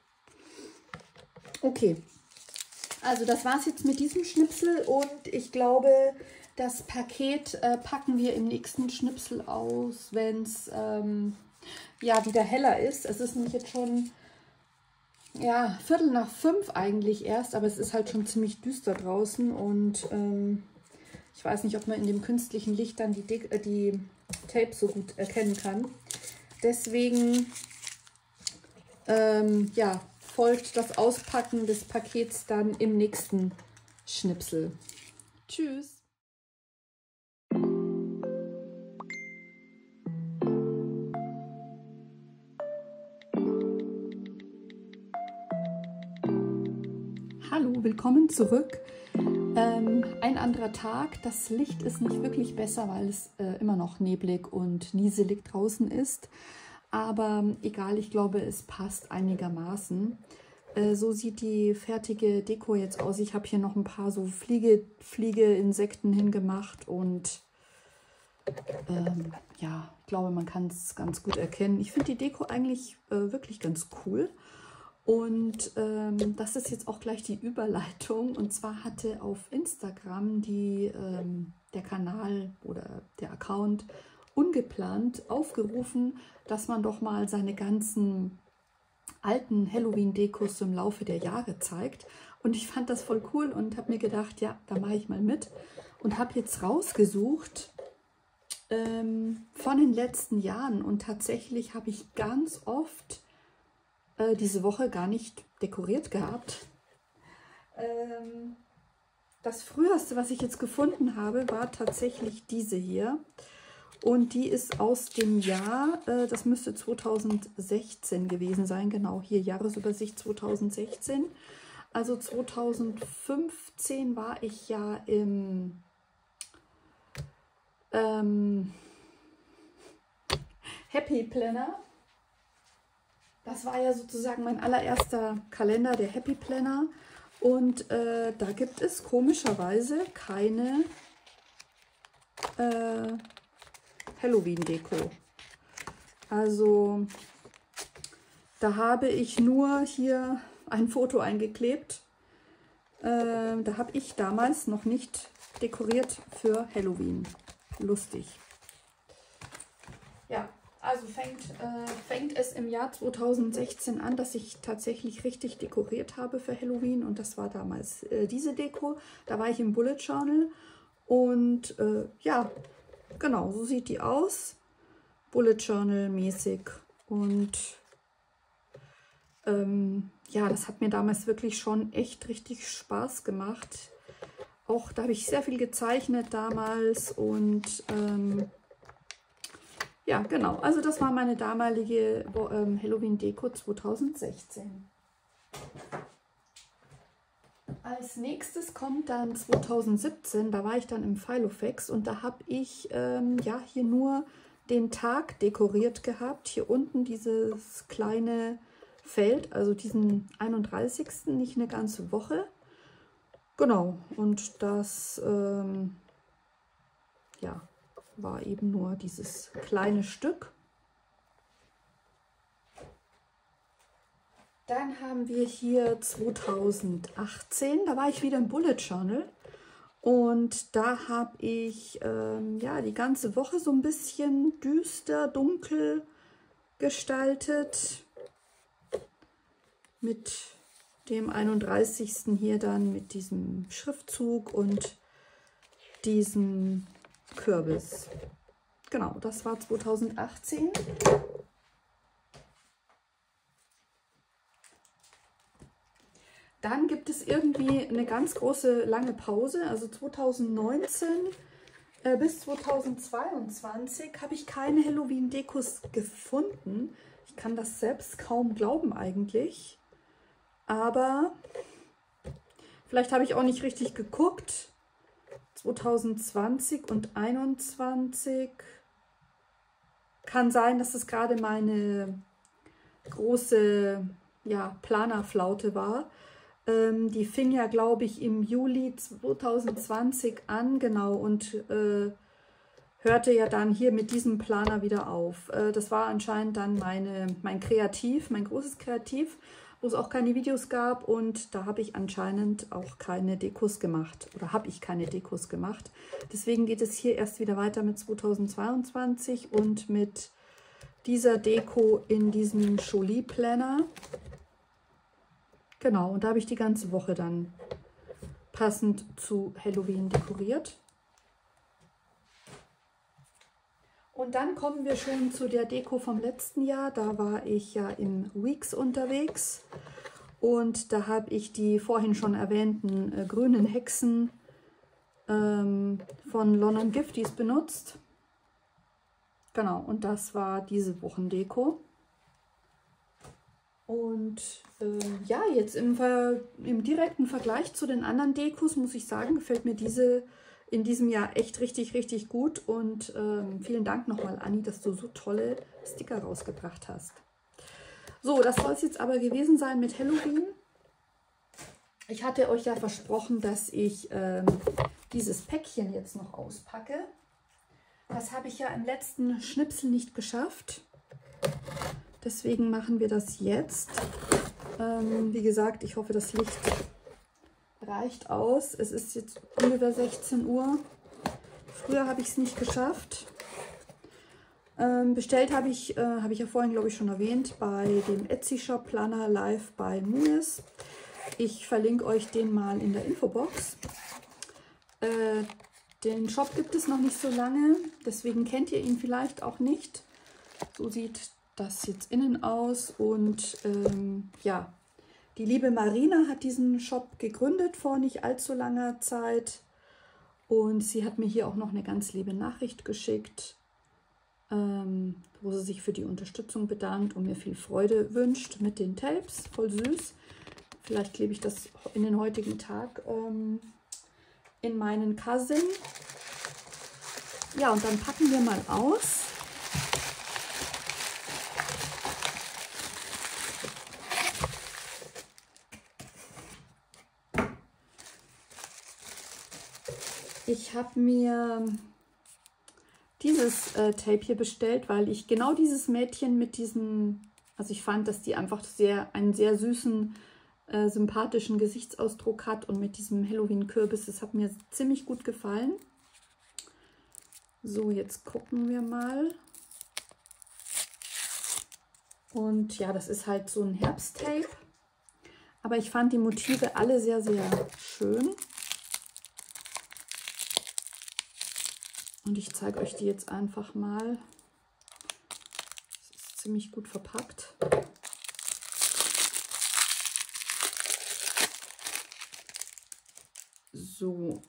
Okay, also das war es jetzt mit diesem Schnipsel und ich glaube, das Paket packen wir im nächsten Schnipsel aus, wenn es ja wieder heller ist. Es ist nämlich jetzt schon ja 4:45 eigentlich erst, aber es ist halt schon ziemlich düster draußen und ich weiß nicht, ob man in dem künstlichen Licht dann die Tape so gut erkennen kann. Deswegen ja, folgt das Auspacken des Pakets dann im nächsten Schnipsel. Tschüss! Hallo, willkommen zurück. Ein anderer Tag. Das Licht ist nicht wirklich besser, weil es immer noch neblig und nieselig draußen ist. Aber egal, ich glaube, es passt einigermaßen. So sieht die fertige Deko jetzt aus. Ich habe hier noch ein paar so Fliege-Insekten hingemacht und ja, ich glaube, man kann es ganz gut erkennen. Ich finde die Deko eigentlich wirklich ganz cool. Und das ist jetzt auch gleich die Überleitung. Und zwar hatte auf Instagram der Kanal oder der Account ungeplant aufgerufen, dass man doch mal seine ganzen alten Halloween-Dekos im Laufe der Jahre zeigt. Und ich fand das voll cool und habe mir gedacht, ja, da mache ich mal mit. Und habe jetzt rausgesucht von den letzten Jahren. Und tatsächlich habe ich ganz oft diese Woche gar nicht dekoriert gehabt. Das früheste, was ich jetzt gefunden habe, war tatsächlich diese hier. Und die ist aus dem Jahr, das müsste 2016 gewesen sein, genau, hier Jahresübersicht 2016. Also 2015 war ich ja im Happy Planner. Das war ja sozusagen mein allererster Kalender, der Happy Planner. Und da gibt es komischerweise keine Halloween-Deko. Also da habe ich nur hier ein Foto eingeklebt. Da habe ich damals noch nicht dekoriert für Halloween. Lustig. Ja, Also fängt es im Jahr 2016 an, dass ich tatsächlich richtig dekoriert habe für Halloween. Und das war damals diese Deko. Da war ich im Bullet Journal. Und ja, genau, so sieht die aus. Bullet Journal mäßig. Und ja, das hat mir damals wirklich schon echt richtig Spaß gemacht. Auch da habe ich sehr viel gezeichnet damals und ja, genau. Also das war meine damalige Halloween-Deko 2016. Als nächstes kommt dann 2017, da war ich dann im Filofax und da habe ich ja hier nur den Tag dekoriert gehabt. Hier unten dieses kleine Feld, also diesen 31., nicht eine ganze Woche. Genau, und das ja, war eben nur dieses kleine Stück. Dann haben wir hier 2018, da war ich wieder im Bullet Journal und da habe ich ja, die ganze Woche so ein bisschen düster, dunkel gestaltet. Mit dem 31. hier dann mit diesem Schriftzug und diesem Kürbis. Genau, das war 2018. Dann gibt es irgendwie eine ganz große lange Pause, also 2019 bis 2022 habe ich keine Halloween-Dekos gefunden. Ich kann das selbst kaum glauben eigentlich, aber vielleicht habe ich auch nicht richtig geguckt. 2020 und 2021 kann sein, dass es gerade meine große ja, Planerflaute war. Die fing ja, glaube ich, im Juli 2020 an, genau, und hörte ja dann hier mit diesem Planer wieder auf. Das war anscheinend dann mein großes Kreativ, wo es auch keine Videos gab und da habe ich anscheinend auch keine Dekos gemacht oder habe ich keine Dekos gemacht. Deswegen geht es hier erst wieder weiter mit 2022 und mit dieser Deko in diesem Jolie Planner. Genau, und da habe ich die ganze Woche dann passend zu Halloween dekoriert. Und dann kommen wir schon zu der Deko vom letzten Jahr. Da war ich ja im Weeks unterwegs und da habe ich die vorhin schon erwähnten grünen Hexen von London Gifties benutzt. Genau, und das war diese Wochendeko. Und ja, jetzt im direkten Vergleich zu den anderen Dekos muss ich sagen, gefällt mir diese in diesem Jahr echt richtig, richtig gut. Und vielen Dank nochmal, Anni, dass du so tolle Sticker rausgebracht hast. So, das soll es jetzt aber gewesen sein mit Halloween. Ich hatte euch ja versprochen, dass ich dieses Päckchen jetzt noch auspacke. Das habe ich ja im letzten Schnipsel nicht geschafft. Deswegen machen wir das jetzt. Wie gesagt, ich hoffe, das Licht reicht aus. Es ist jetzt ungefähr 16 Uhr. Früher habe ich es nicht geschafft. Bestellt habe ich ja vorhin, glaube ich, schon erwähnt, bei dem Etsy-Shop Planner Live bei Munis. Ich verlinke euch den mal in der Infobox. Den Shop gibt es noch nicht so lange, deswegen kennt ihr ihn vielleicht auch nicht. So sieht das jetzt innen aus und ja, die liebe Marina hat diesen Shop gegründet vor nicht allzu langer Zeit und sie hat mir hier auch noch eine ganz liebe Nachricht geschickt, wo sie sich für die Unterstützung bedankt und mir viel Freude wünscht mit den Tapes, voll süß. Vielleicht klebe ich das in den heutigen Tag in meinen Cousin. Ja, und dann packen wir mal aus. Ich habe mir dieses Tape hier bestellt, weil ich genau dieses Mädchen mit diesem, also ich fand, dass die einfach einen sehr süßen, sympathischen Gesichtsausdruck hat und mit diesem Halloween-Kürbis, das hat mir ziemlich gut gefallen. So, jetzt gucken wir mal. Und ja, das ist halt so ein Herbsttape. Aber ich fand die Motive alle sehr, sehr schön. Und ich zeige euch die jetzt einfach mal. Das ist ziemlich gut verpackt. So.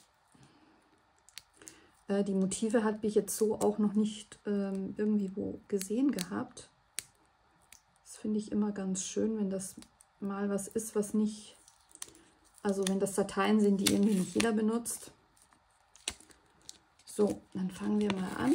Die Motive habe ich jetzt so auch noch nicht irgendwie wo gesehen gehabt. Das finde ich immer ganz schön, wenn das mal was ist, was nicht, also wenn das Dateien sind, die irgendwie nicht jeder benutzt. So, dann fangen wir mal an.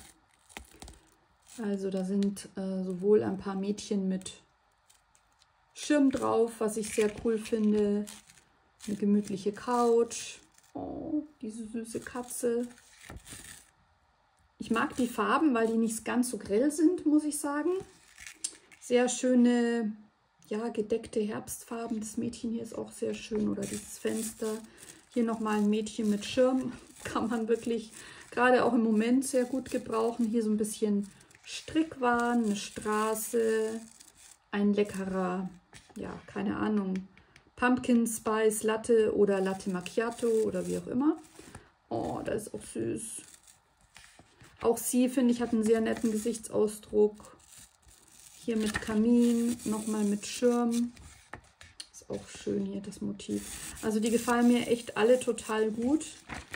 Also da sind sowohl ein paar Mädchen mit Schirm drauf, was ich sehr cool finde. Eine gemütliche Couch. Oh, diese süße Katze. Ich mag die Farben, weil die nicht ganz so grell sind, muss ich sagen. Sehr schöne, ja, gedeckte Herbstfarben. Das Mädchen hier ist auch sehr schön. Oder dieses Fenster. Hier nochmal ein Mädchen mit Schirm. Kann man wirklich gerade auch im Moment sehr gut gebrauchen. Hier so ein bisschen Strickwaren, eine Straße, ein leckerer, ja, keine Ahnung, Pumpkin Spice Latte oder Latte Macchiato oder wie auch immer. Oh, das ist auch süß. Auch sie, finde ich, hat einen sehr netten Gesichtsausdruck. Hier mit Kamin, nochmal mit Schirm. Ist auch schön hier, das Motiv. Also die gefallen mir echt alle total gut.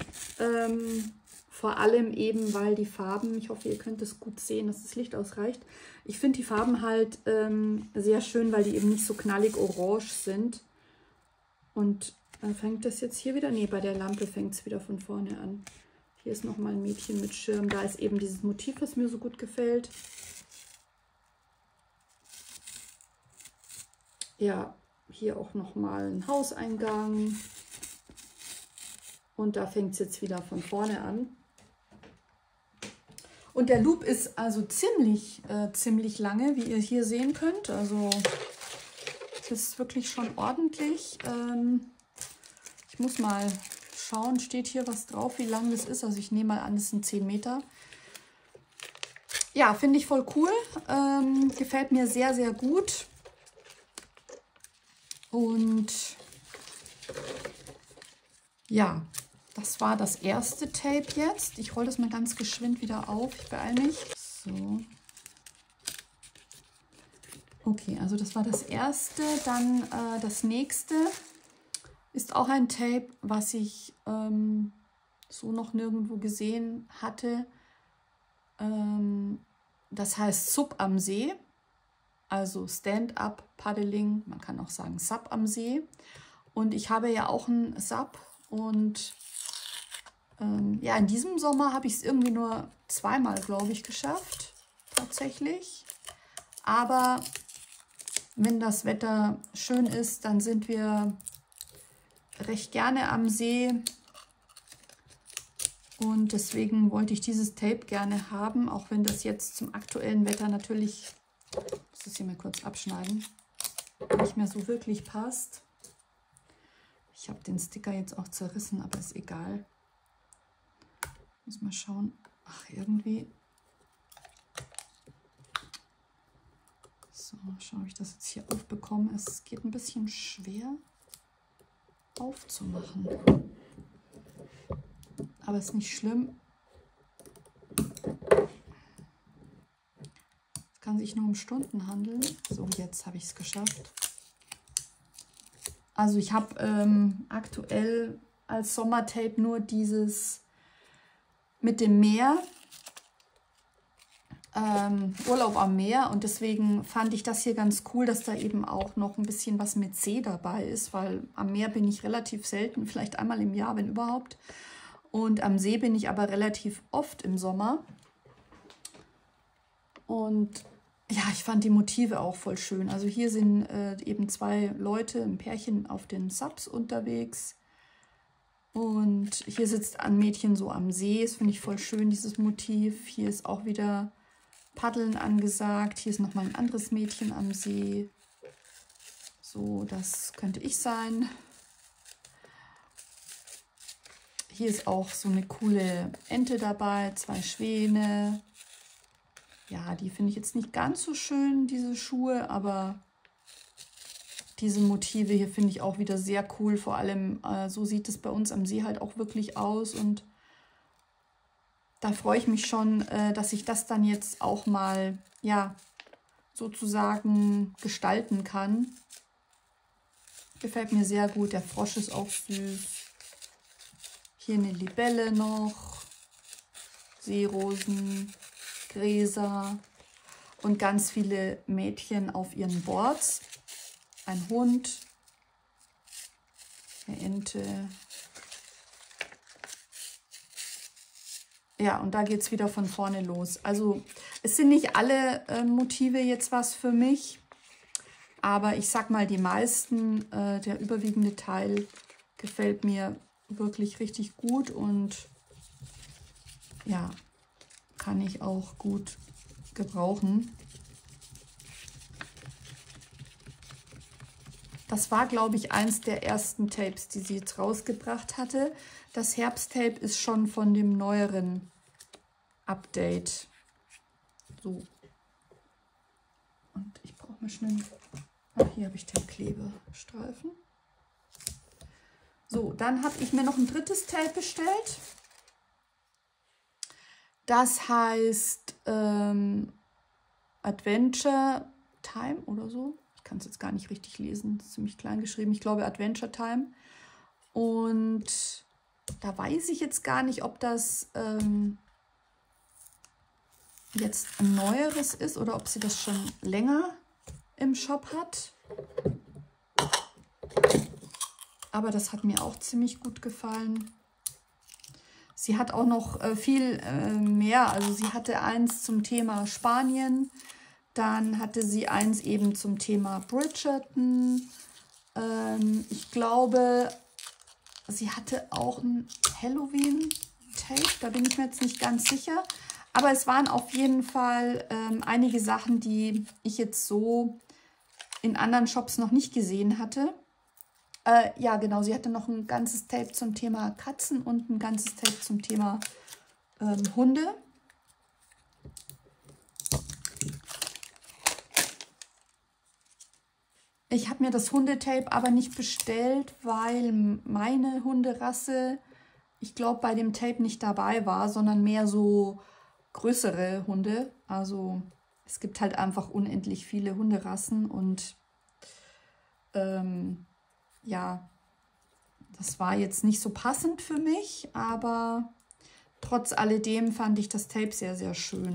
Vor allem eben, weil die Farben, ich hoffe, ihr könnt es gut sehen, dass das Licht ausreicht. Ich finde die Farben halt sehr schön, weil die eben nicht so knallig orange sind. Und fängt das jetzt hier wieder? Nee, bei der Lampe fängt es wieder von vorne an. Hier ist nochmal ein Mädchen mit Schirm. Da ist eben dieses Motiv, was mir so gut gefällt. Ja, hier auch nochmal ein Hauseingang. Und da fängt es jetzt wieder von vorne an. Und der Loop ist also ziemlich lange, wie ihr hier sehen könnt. Also das ist wirklich schon ordentlich. Ich muss mal schauen, steht hier was drauf, wie lang das ist. Also ich nehme mal an, das sind 10 Meter. Ja, finde ich voll cool. Gefällt mir sehr, sehr gut. Und ja, das war das erste Tape jetzt. Ich rolle das mal ganz geschwind wieder auf. Ich beeile mich. So. Okay, also das war das erste. Dann das nächste ist auch ein Tape, was ich so noch nirgendwo gesehen hatte. Das heißt Sub am See. Also Stand-up Paddling. Man kann auch sagen Sub am See. Und ich habe ja auch einen Sub. Und ja, in diesem Sommer habe ich es irgendwie nur zweimal, glaube ich, geschafft. Tatsächlich. Aber wenn das Wetter schön ist, dann sind wir recht gerne am See. Und deswegen wollte ich dieses Tape gerne haben, auch wenn das jetzt zum aktuellen Wetter natürlich, ich muss das hier mal kurz abschneiden, nicht mehr so wirklich passt. Ich habe den Sticker jetzt auch zerrissen, aber ist egal. Muss mal schauen. Ach, irgendwie. So, schaue ich das jetzt hier aufbekomme. Es geht ein bisschen schwer aufzumachen. Aber ist nicht schlimm. Es kann sich nur um Stunden handeln. So, jetzt habe ich es geschafft. Also ich habe aktuell als Sommertape nur dieses mit dem Meer, Urlaub am Meer, und deswegen fand ich das hier ganz cool, dass da eben auch noch ein bisschen was mit See dabei ist, weil am Meer bin ich relativ selten, vielleicht einmal im Jahr, wenn überhaupt. Und am See bin ich aber relativ oft im Sommer. Und ja, ich fand die Motive auch voll schön. Also hier sind eben zwei Leute, ein Pärchen auf den Subs unterwegs. Und hier sitzt ein Mädchen so am See. Das finde ich voll schön, dieses Motiv. Hier ist auch wieder Paddeln angesagt. Hier ist nochmal ein anderes Mädchen am See. So, das könnte ich sein. Hier ist auch so eine coole Ente dabei, zwei Schwäne. Ja, die finde ich jetzt nicht ganz so schön, diese Schuhe, aber diese Motive hier finde ich auch wieder sehr cool. Vor allem so sieht es bei uns am See halt auch wirklich aus. Und da freue ich mich schon, dass ich das dann jetzt auch mal, ja, sozusagen gestalten kann. Gefällt mir sehr gut. Der Frosch ist auch süß. Hier eine Libelle noch. Seerosen, Gräser und ganz viele Mädchen auf ihren Boards. Ein Hund, eine Ente. Ja, und da geht es wieder von vorne los. Also es sind nicht alle Motive jetzt was für mich, aber ich sag mal, die meisten, der überwiegende Teil gefällt mir wirklich richtig gut und ja, kann ich auch gut gebrauchen. Das war, glaube ich, eins der ersten Tapes, die sie jetzt rausgebracht hatte. Das Herbsttape ist schon von dem neueren Update. So. Und ich brauche mal schnell... Ach, hier habe ich den Klebestreifen. So, dann habe ich mir noch ein drittes Tape bestellt. Das heißt Adventure Time oder so. Ich kann es jetzt gar nicht richtig lesen. Das ist ziemlich klein geschrieben. Ich glaube Adventure Time. Und da weiß ich jetzt gar nicht, ob das jetzt ein neueres ist oder ob sie das schon länger im Shop hat. Aber das hat mir auch ziemlich gut gefallen. Sie hat auch noch viel mehr. Also sie hatte eins zum Thema Spanien. Dann hatte sie eins eben zum Thema Bridgerton. Ich glaube, sie hatte auch ein Halloween-Tape. Da bin ich mir jetzt nicht ganz sicher. Aber es waren auf jeden Fall einige Sachen, die ich jetzt so in anderen Shops noch nicht gesehen hatte. Ja, genau, sie hatte noch ein ganzes Tape zum Thema Katzen und ein ganzes Tape zum Thema Hunde. Ich habe mir das Hundetape aber nicht bestellt, weil meine Hunderasse, ich glaube, bei dem Tape nicht dabei war, sondern mehr so größere Hunde. Also es gibt halt einfach unendlich viele Hunderassen und ja, das war jetzt nicht so passend für mich, aber trotz alledem fand ich das Tape sehr, sehr schön.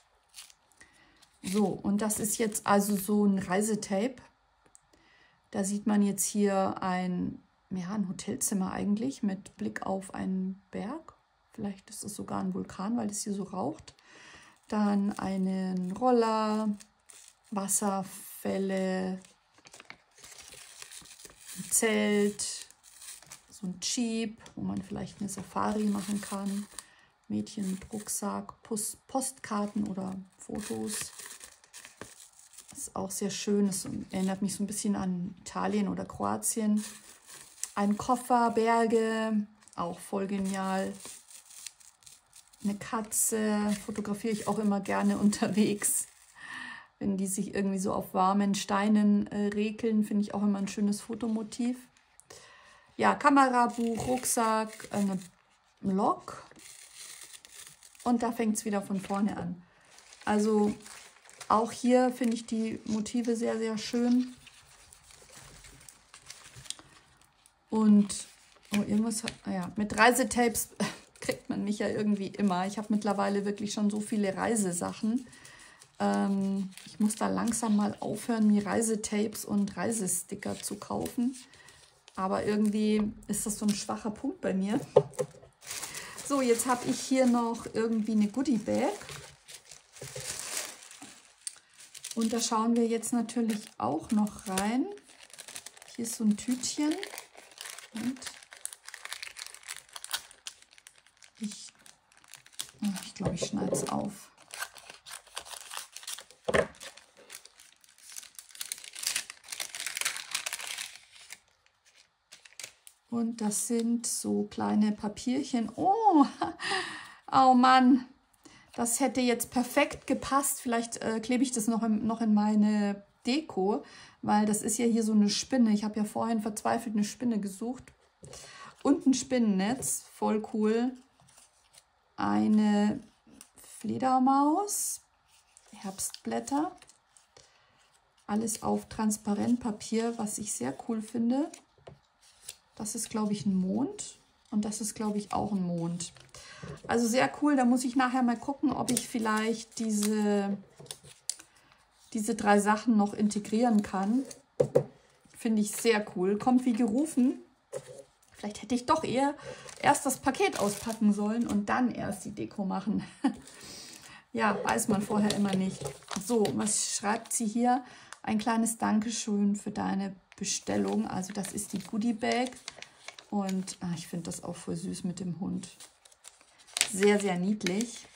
So, und das ist jetzt also so ein Reisetape. Da sieht man jetzt hier ein Hotelzimmer eigentlich mit Blick auf einen Berg. Vielleicht ist es sogar ein Vulkan, weil es hier so raucht. Dann einen Roller, Wasserfälle, ein Zelt, so ein Jeep, wo man vielleicht eine Safari machen kann. Mädchen mit Rucksack, Postkarten oder Fotos. Das ist auch sehr schön. Das erinnert mich so ein bisschen an Italien oder Kroatien. Ein Koffer, Berge, auch voll genial. Eine Katze fotografiere ich auch immer gerne unterwegs. Wenn die sich irgendwie so auf warmen Steinen rekeln, finde ich auch immer ein schönes Fotomotiv. Ja, Kamerabuch, Rucksack, eine Lok. Und da fängt es wieder von vorne an. Also auch hier finde ich die Motive sehr, sehr schön. Und irgendwas, ja, mit Reisetapes kriegt man mich ja irgendwie immer. Ich habe mittlerweile wirklich schon so viele Reisesachen. Ich muss da langsam mal aufhören, mir Reisetapes und Reisesticker zu kaufen. Aber irgendwie ist das so ein schwacher Punkt bei mir. So, jetzt habe ich hier noch irgendwie eine Goodie-Bag. Und da schauen wir jetzt natürlich auch noch rein. Hier ist so ein Tütchen. Und ich glaube, ich schneide es auf. Und das sind so kleine Papierchen. Oh, oh Mann, Das hätte jetzt perfekt gepasst. Vielleicht klebe ich das noch in meine Deko, weil das ist ja hier so eine Spinne. Ich habe ja vorhin verzweifelt eine Spinne gesucht. Und ein Spinnennetz, voll cool. Eine Fledermaus, Herbstblätter. Alles auf Transparentpapier, was ich sehr cool finde. Das ist, glaube ich, ein Mond. Und das ist, glaube ich, auch ein Mond. Also sehr cool. Da muss ich nachher mal gucken, ob ich vielleicht diese 3 Sachen noch integrieren kann. Finde ich sehr cool. Kommt wie gerufen. Vielleicht hätte ich doch eher erst das Paket auspacken sollen und dann erst die Deko machen. Ja, weiß man vorher immer nicht. So, was schreibt sie hier? Ein kleines Dankeschön für deine Bestellung. Also das ist die Goodie Bag. Und ich finde das auch voll süß mit dem Hund. Sehr, sehr niedlich.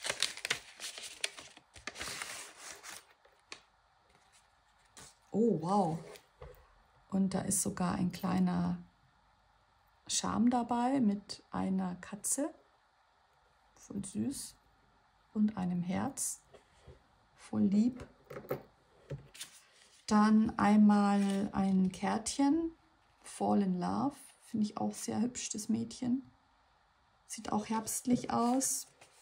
Oh, wow. Und da ist sogar ein kleiner Charme dabei mit einer Katze. Voll süß. Und einem Herz. Voll lieb. Dann einmal ein Kärtchen. Fall in Love. Finde ich auch sehr hübsch, das Mädchen. Sieht auch herbstlich aus.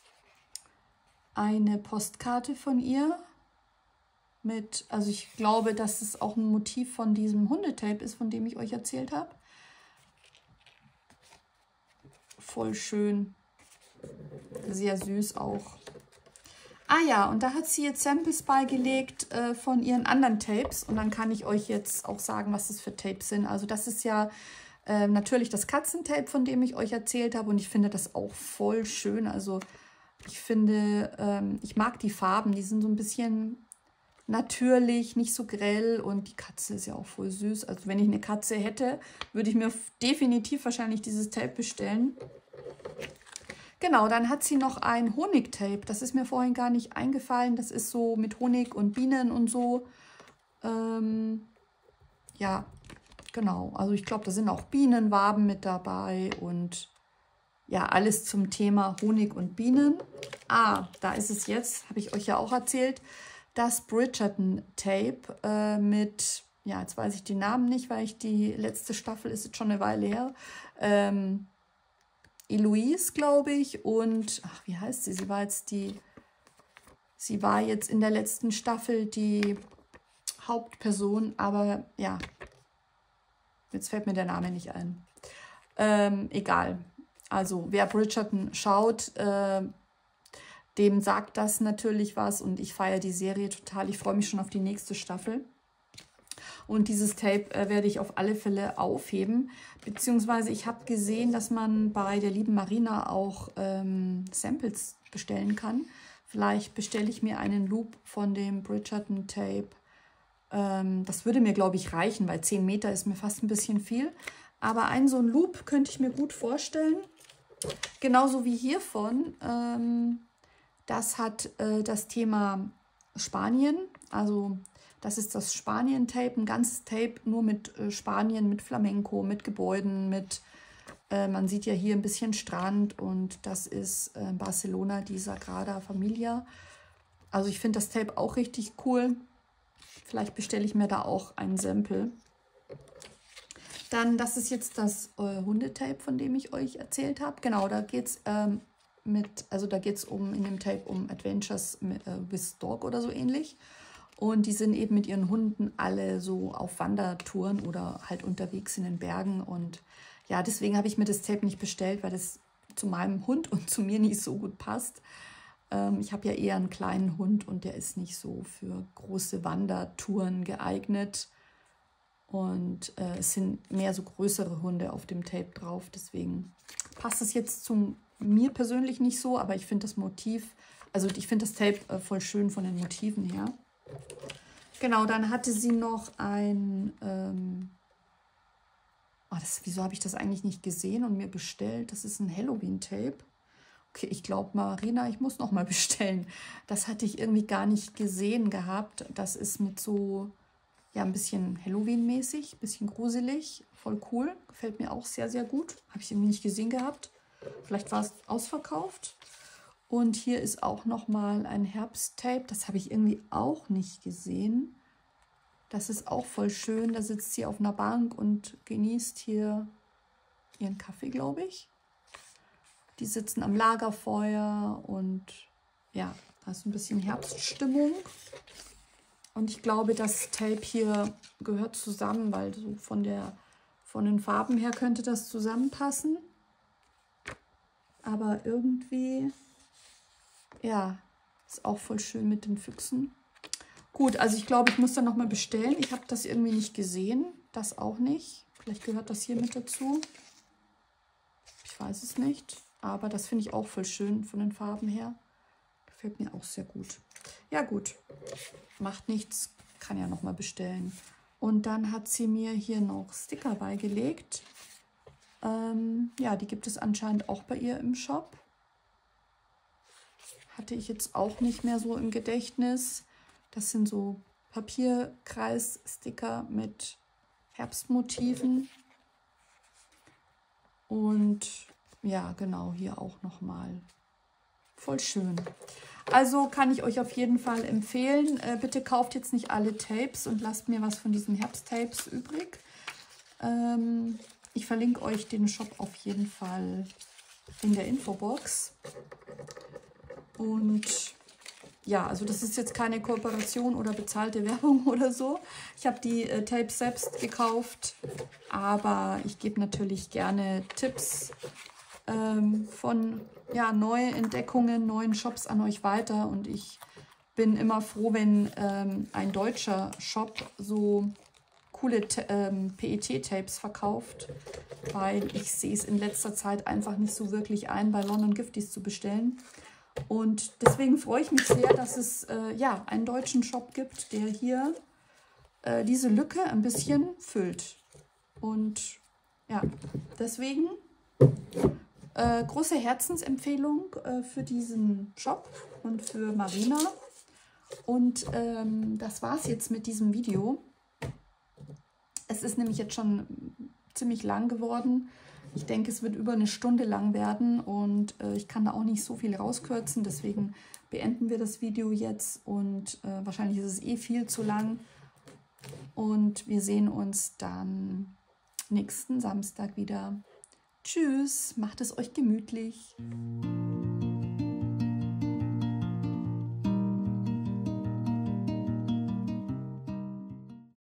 Eine Postkarte von ihr. Also ich glaube, dass es auch ein Motiv von diesem Hundetape ist, von dem ich euch erzählt habe. Voll schön. Sehr süß auch. Ah ja, und da hat sie jetzt Samples beigelegt von ihren anderen Tapes. Und dann kann ich euch jetzt auch sagen, was das für Tapes sind. Also das ist ja natürlich das Katzentape, von dem ich euch erzählt habe. Und ich finde das auch voll schön. Also ich finde, ich mag die Farben. Die sind so ein bisschen natürlich, nicht so grell. Und die Katze ist ja auch voll süß. Also wenn ich eine Katze hätte, würde ich mir definitiv wahrscheinlich dieses Tape bestellen. Genau, dann hat sie noch ein Honigtape. Das ist mir vorhin gar nicht eingefallen. Das ist so mit Honig und Bienen und so. Ja, genau. Also ich glaube, da sind auch Bienenwaben mit dabei und ja, alles zum Thema Honig und Bienen. Ah, da ist es jetzt, habe ich euch ja auch erzählt, das Bridgerton Tape mit, ja, jetzt weiß ich die Namen nicht, weil die letzte Staffel ist jetzt schon eine Weile her. Eloise, glaube ich, und ach, wie heißt sie? Sie war jetzt in der letzten Staffel die Hauptperson, aber ja, jetzt fällt mir der Name nicht ein. Egal. Also wer Bridgerton schaut, dem sagt das natürlich was und ich feiere die Serie total. Ich freue mich schon auf die nächste Staffel. Und dieses Tape werde ich auf alle Fälle aufheben. Beziehungsweise ich habe gesehen, dass man bei der lieben Marina auch Samples bestellen kann. Vielleicht bestelle ich mir einen Loop von dem Bridgerton Tape. Das würde mir, glaube ich, reichen, weil 10 Meter ist mir fast ein bisschen viel. Aber so ein Loop könnte ich mir gut vorstellen. Genauso wie hiervon. Das hat das Thema Spanien. Also das ist das Spanien-Tape, ein ganzes Tape nur mit Spanien, mit Flamenco, mit Gebäuden, mit, man sieht ja hier ein bisschen Strand und das ist Barcelona, die Sagrada Familia. Also ich finde das Tape auch richtig cool. Vielleicht bestelle ich mir da auch ein Sample. Dann, das ist jetzt das Hundetape, von dem ich euch erzählt habe. Genau, da geht es in dem Tape um Adventures with Dog oder so ähnlich. Und die sind eben mit ihren Hunden alle so auf Wandertouren oder halt unterwegs in den Bergen. Und ja, deswegen habe ich mir das Tape nicht bestellt, weil das zu meinem Hund und zu mir nicht so gut passt. Ich habe ja eher einen kleinen Hund und der ist nicht so für große Wandertouren geeignet. Und es sind mehr so größere Hunde auf dem Tape drauf. Deswegen passt es jetzt zu mir persönlich nicht so, aber ich finde das Motiv, also ich finde das Tape voll schön von den Motiven her. Genau, dann hatte sie noch ein, wieso habe ich das eigentlich nicht gesehen und mir bestellt? Das ist ein Halloween-Tape. Okay, ich glaube, Marina, ich muss noch mal bestellen. Das hatte ich irgendwie gar nicht gesehen gehabt. Das ist mit so, ja, ein bisschen Halloween-mäßig, ein bisschen gruselig. Voll cool, gefällt mir auch sehr, sehr gut. Habe ich irgendwie nicht gesehen gehabt. Vielleicht war es ausverkauft. Und hier ist auch nochmal ein Herbsttape. Das habe ich irgendwie auch nicht gesehen. Das ist auch voll schön. Da sitzt sie auf einer Bank und genießt hier ihren Kaffee, glaube ich. Die sitzen am Lagerfeuer und ja, da ist ein bisschen Herbststimmung. Und ich glaube, das Tape hier gehört zusammen, weil so von den Farben her könnte das zusammenpassen. Aber irgendwie, ja, ist auch voll schön mit den Füchsen. Gut, also ich glaube, ich muss dann nochmal bestellen. Ich habe das irgendwie nicht gesehen. Das auch nicht. Vielleicht gehört das hier mit dazu. Ich weiß es nicht. Aber das finde ich auch voll schön von den Farben her. Gefällt mir auch sehr gut. Ja gut, macht nichts. Kann ja nochmal bestellen. Und dann hat sie mir hier noch Sticker beigelegt. Ja, die gibt es anscheinend auch bei ihr im Shop. Hatte ich jetzt auch nicht mehr so im Gedächtnis. Das sind so Papierkreis-Sticker mit Herbstmotiven. Und ja, genau, hier auch nochmal. Voll schön. Also kann ich euch auf jeden Fall empfehlen. Bitte kauft jetzt nicht alle Tapes und lasst mir was von diesen Herbsttapes übrig. Ich verlinke euch den Shop auf jeden Fall in der Infobox. Und ja, also das ist jetzt keine Kooperation oder bezahlte Werbung oder so. Ich habe die Tapes selbst gekauft, aber ich gebe natürlich gerne Tipps von ja, neuen Entdeckungen, neuen Shops an euch weiter. Und ich bin immer froh, wenn ein deutscher Shop so coole PET-Tapes verkauft, weil ich sehe es in letzter Zeit einfach nicht so wirklich ein, bei London Gifties zu bestellen. Und deswegen freue ich mich sehr, dass es ja, einen deutschen Shop gibt, der hier diese Lücke ein bisschen füllt. Und ja, deswegen große Herzensempfehlung für diesen Shop und für Marina. Und das war es jetzt mit diesem Video. Es ist nämlich jetzt schon ziemlich lang geworden. Ich denke, es wird über eine Stunde lang werden und ich kann da auch nicht so viel rauskürzen. Deswegen beenden wir das Video jetzt und wahrscheinlich ist es eh viel zu lang. Und wir sehen uns dann nächsten Samstag wieder. Tschüss, macht es euch gemütlich.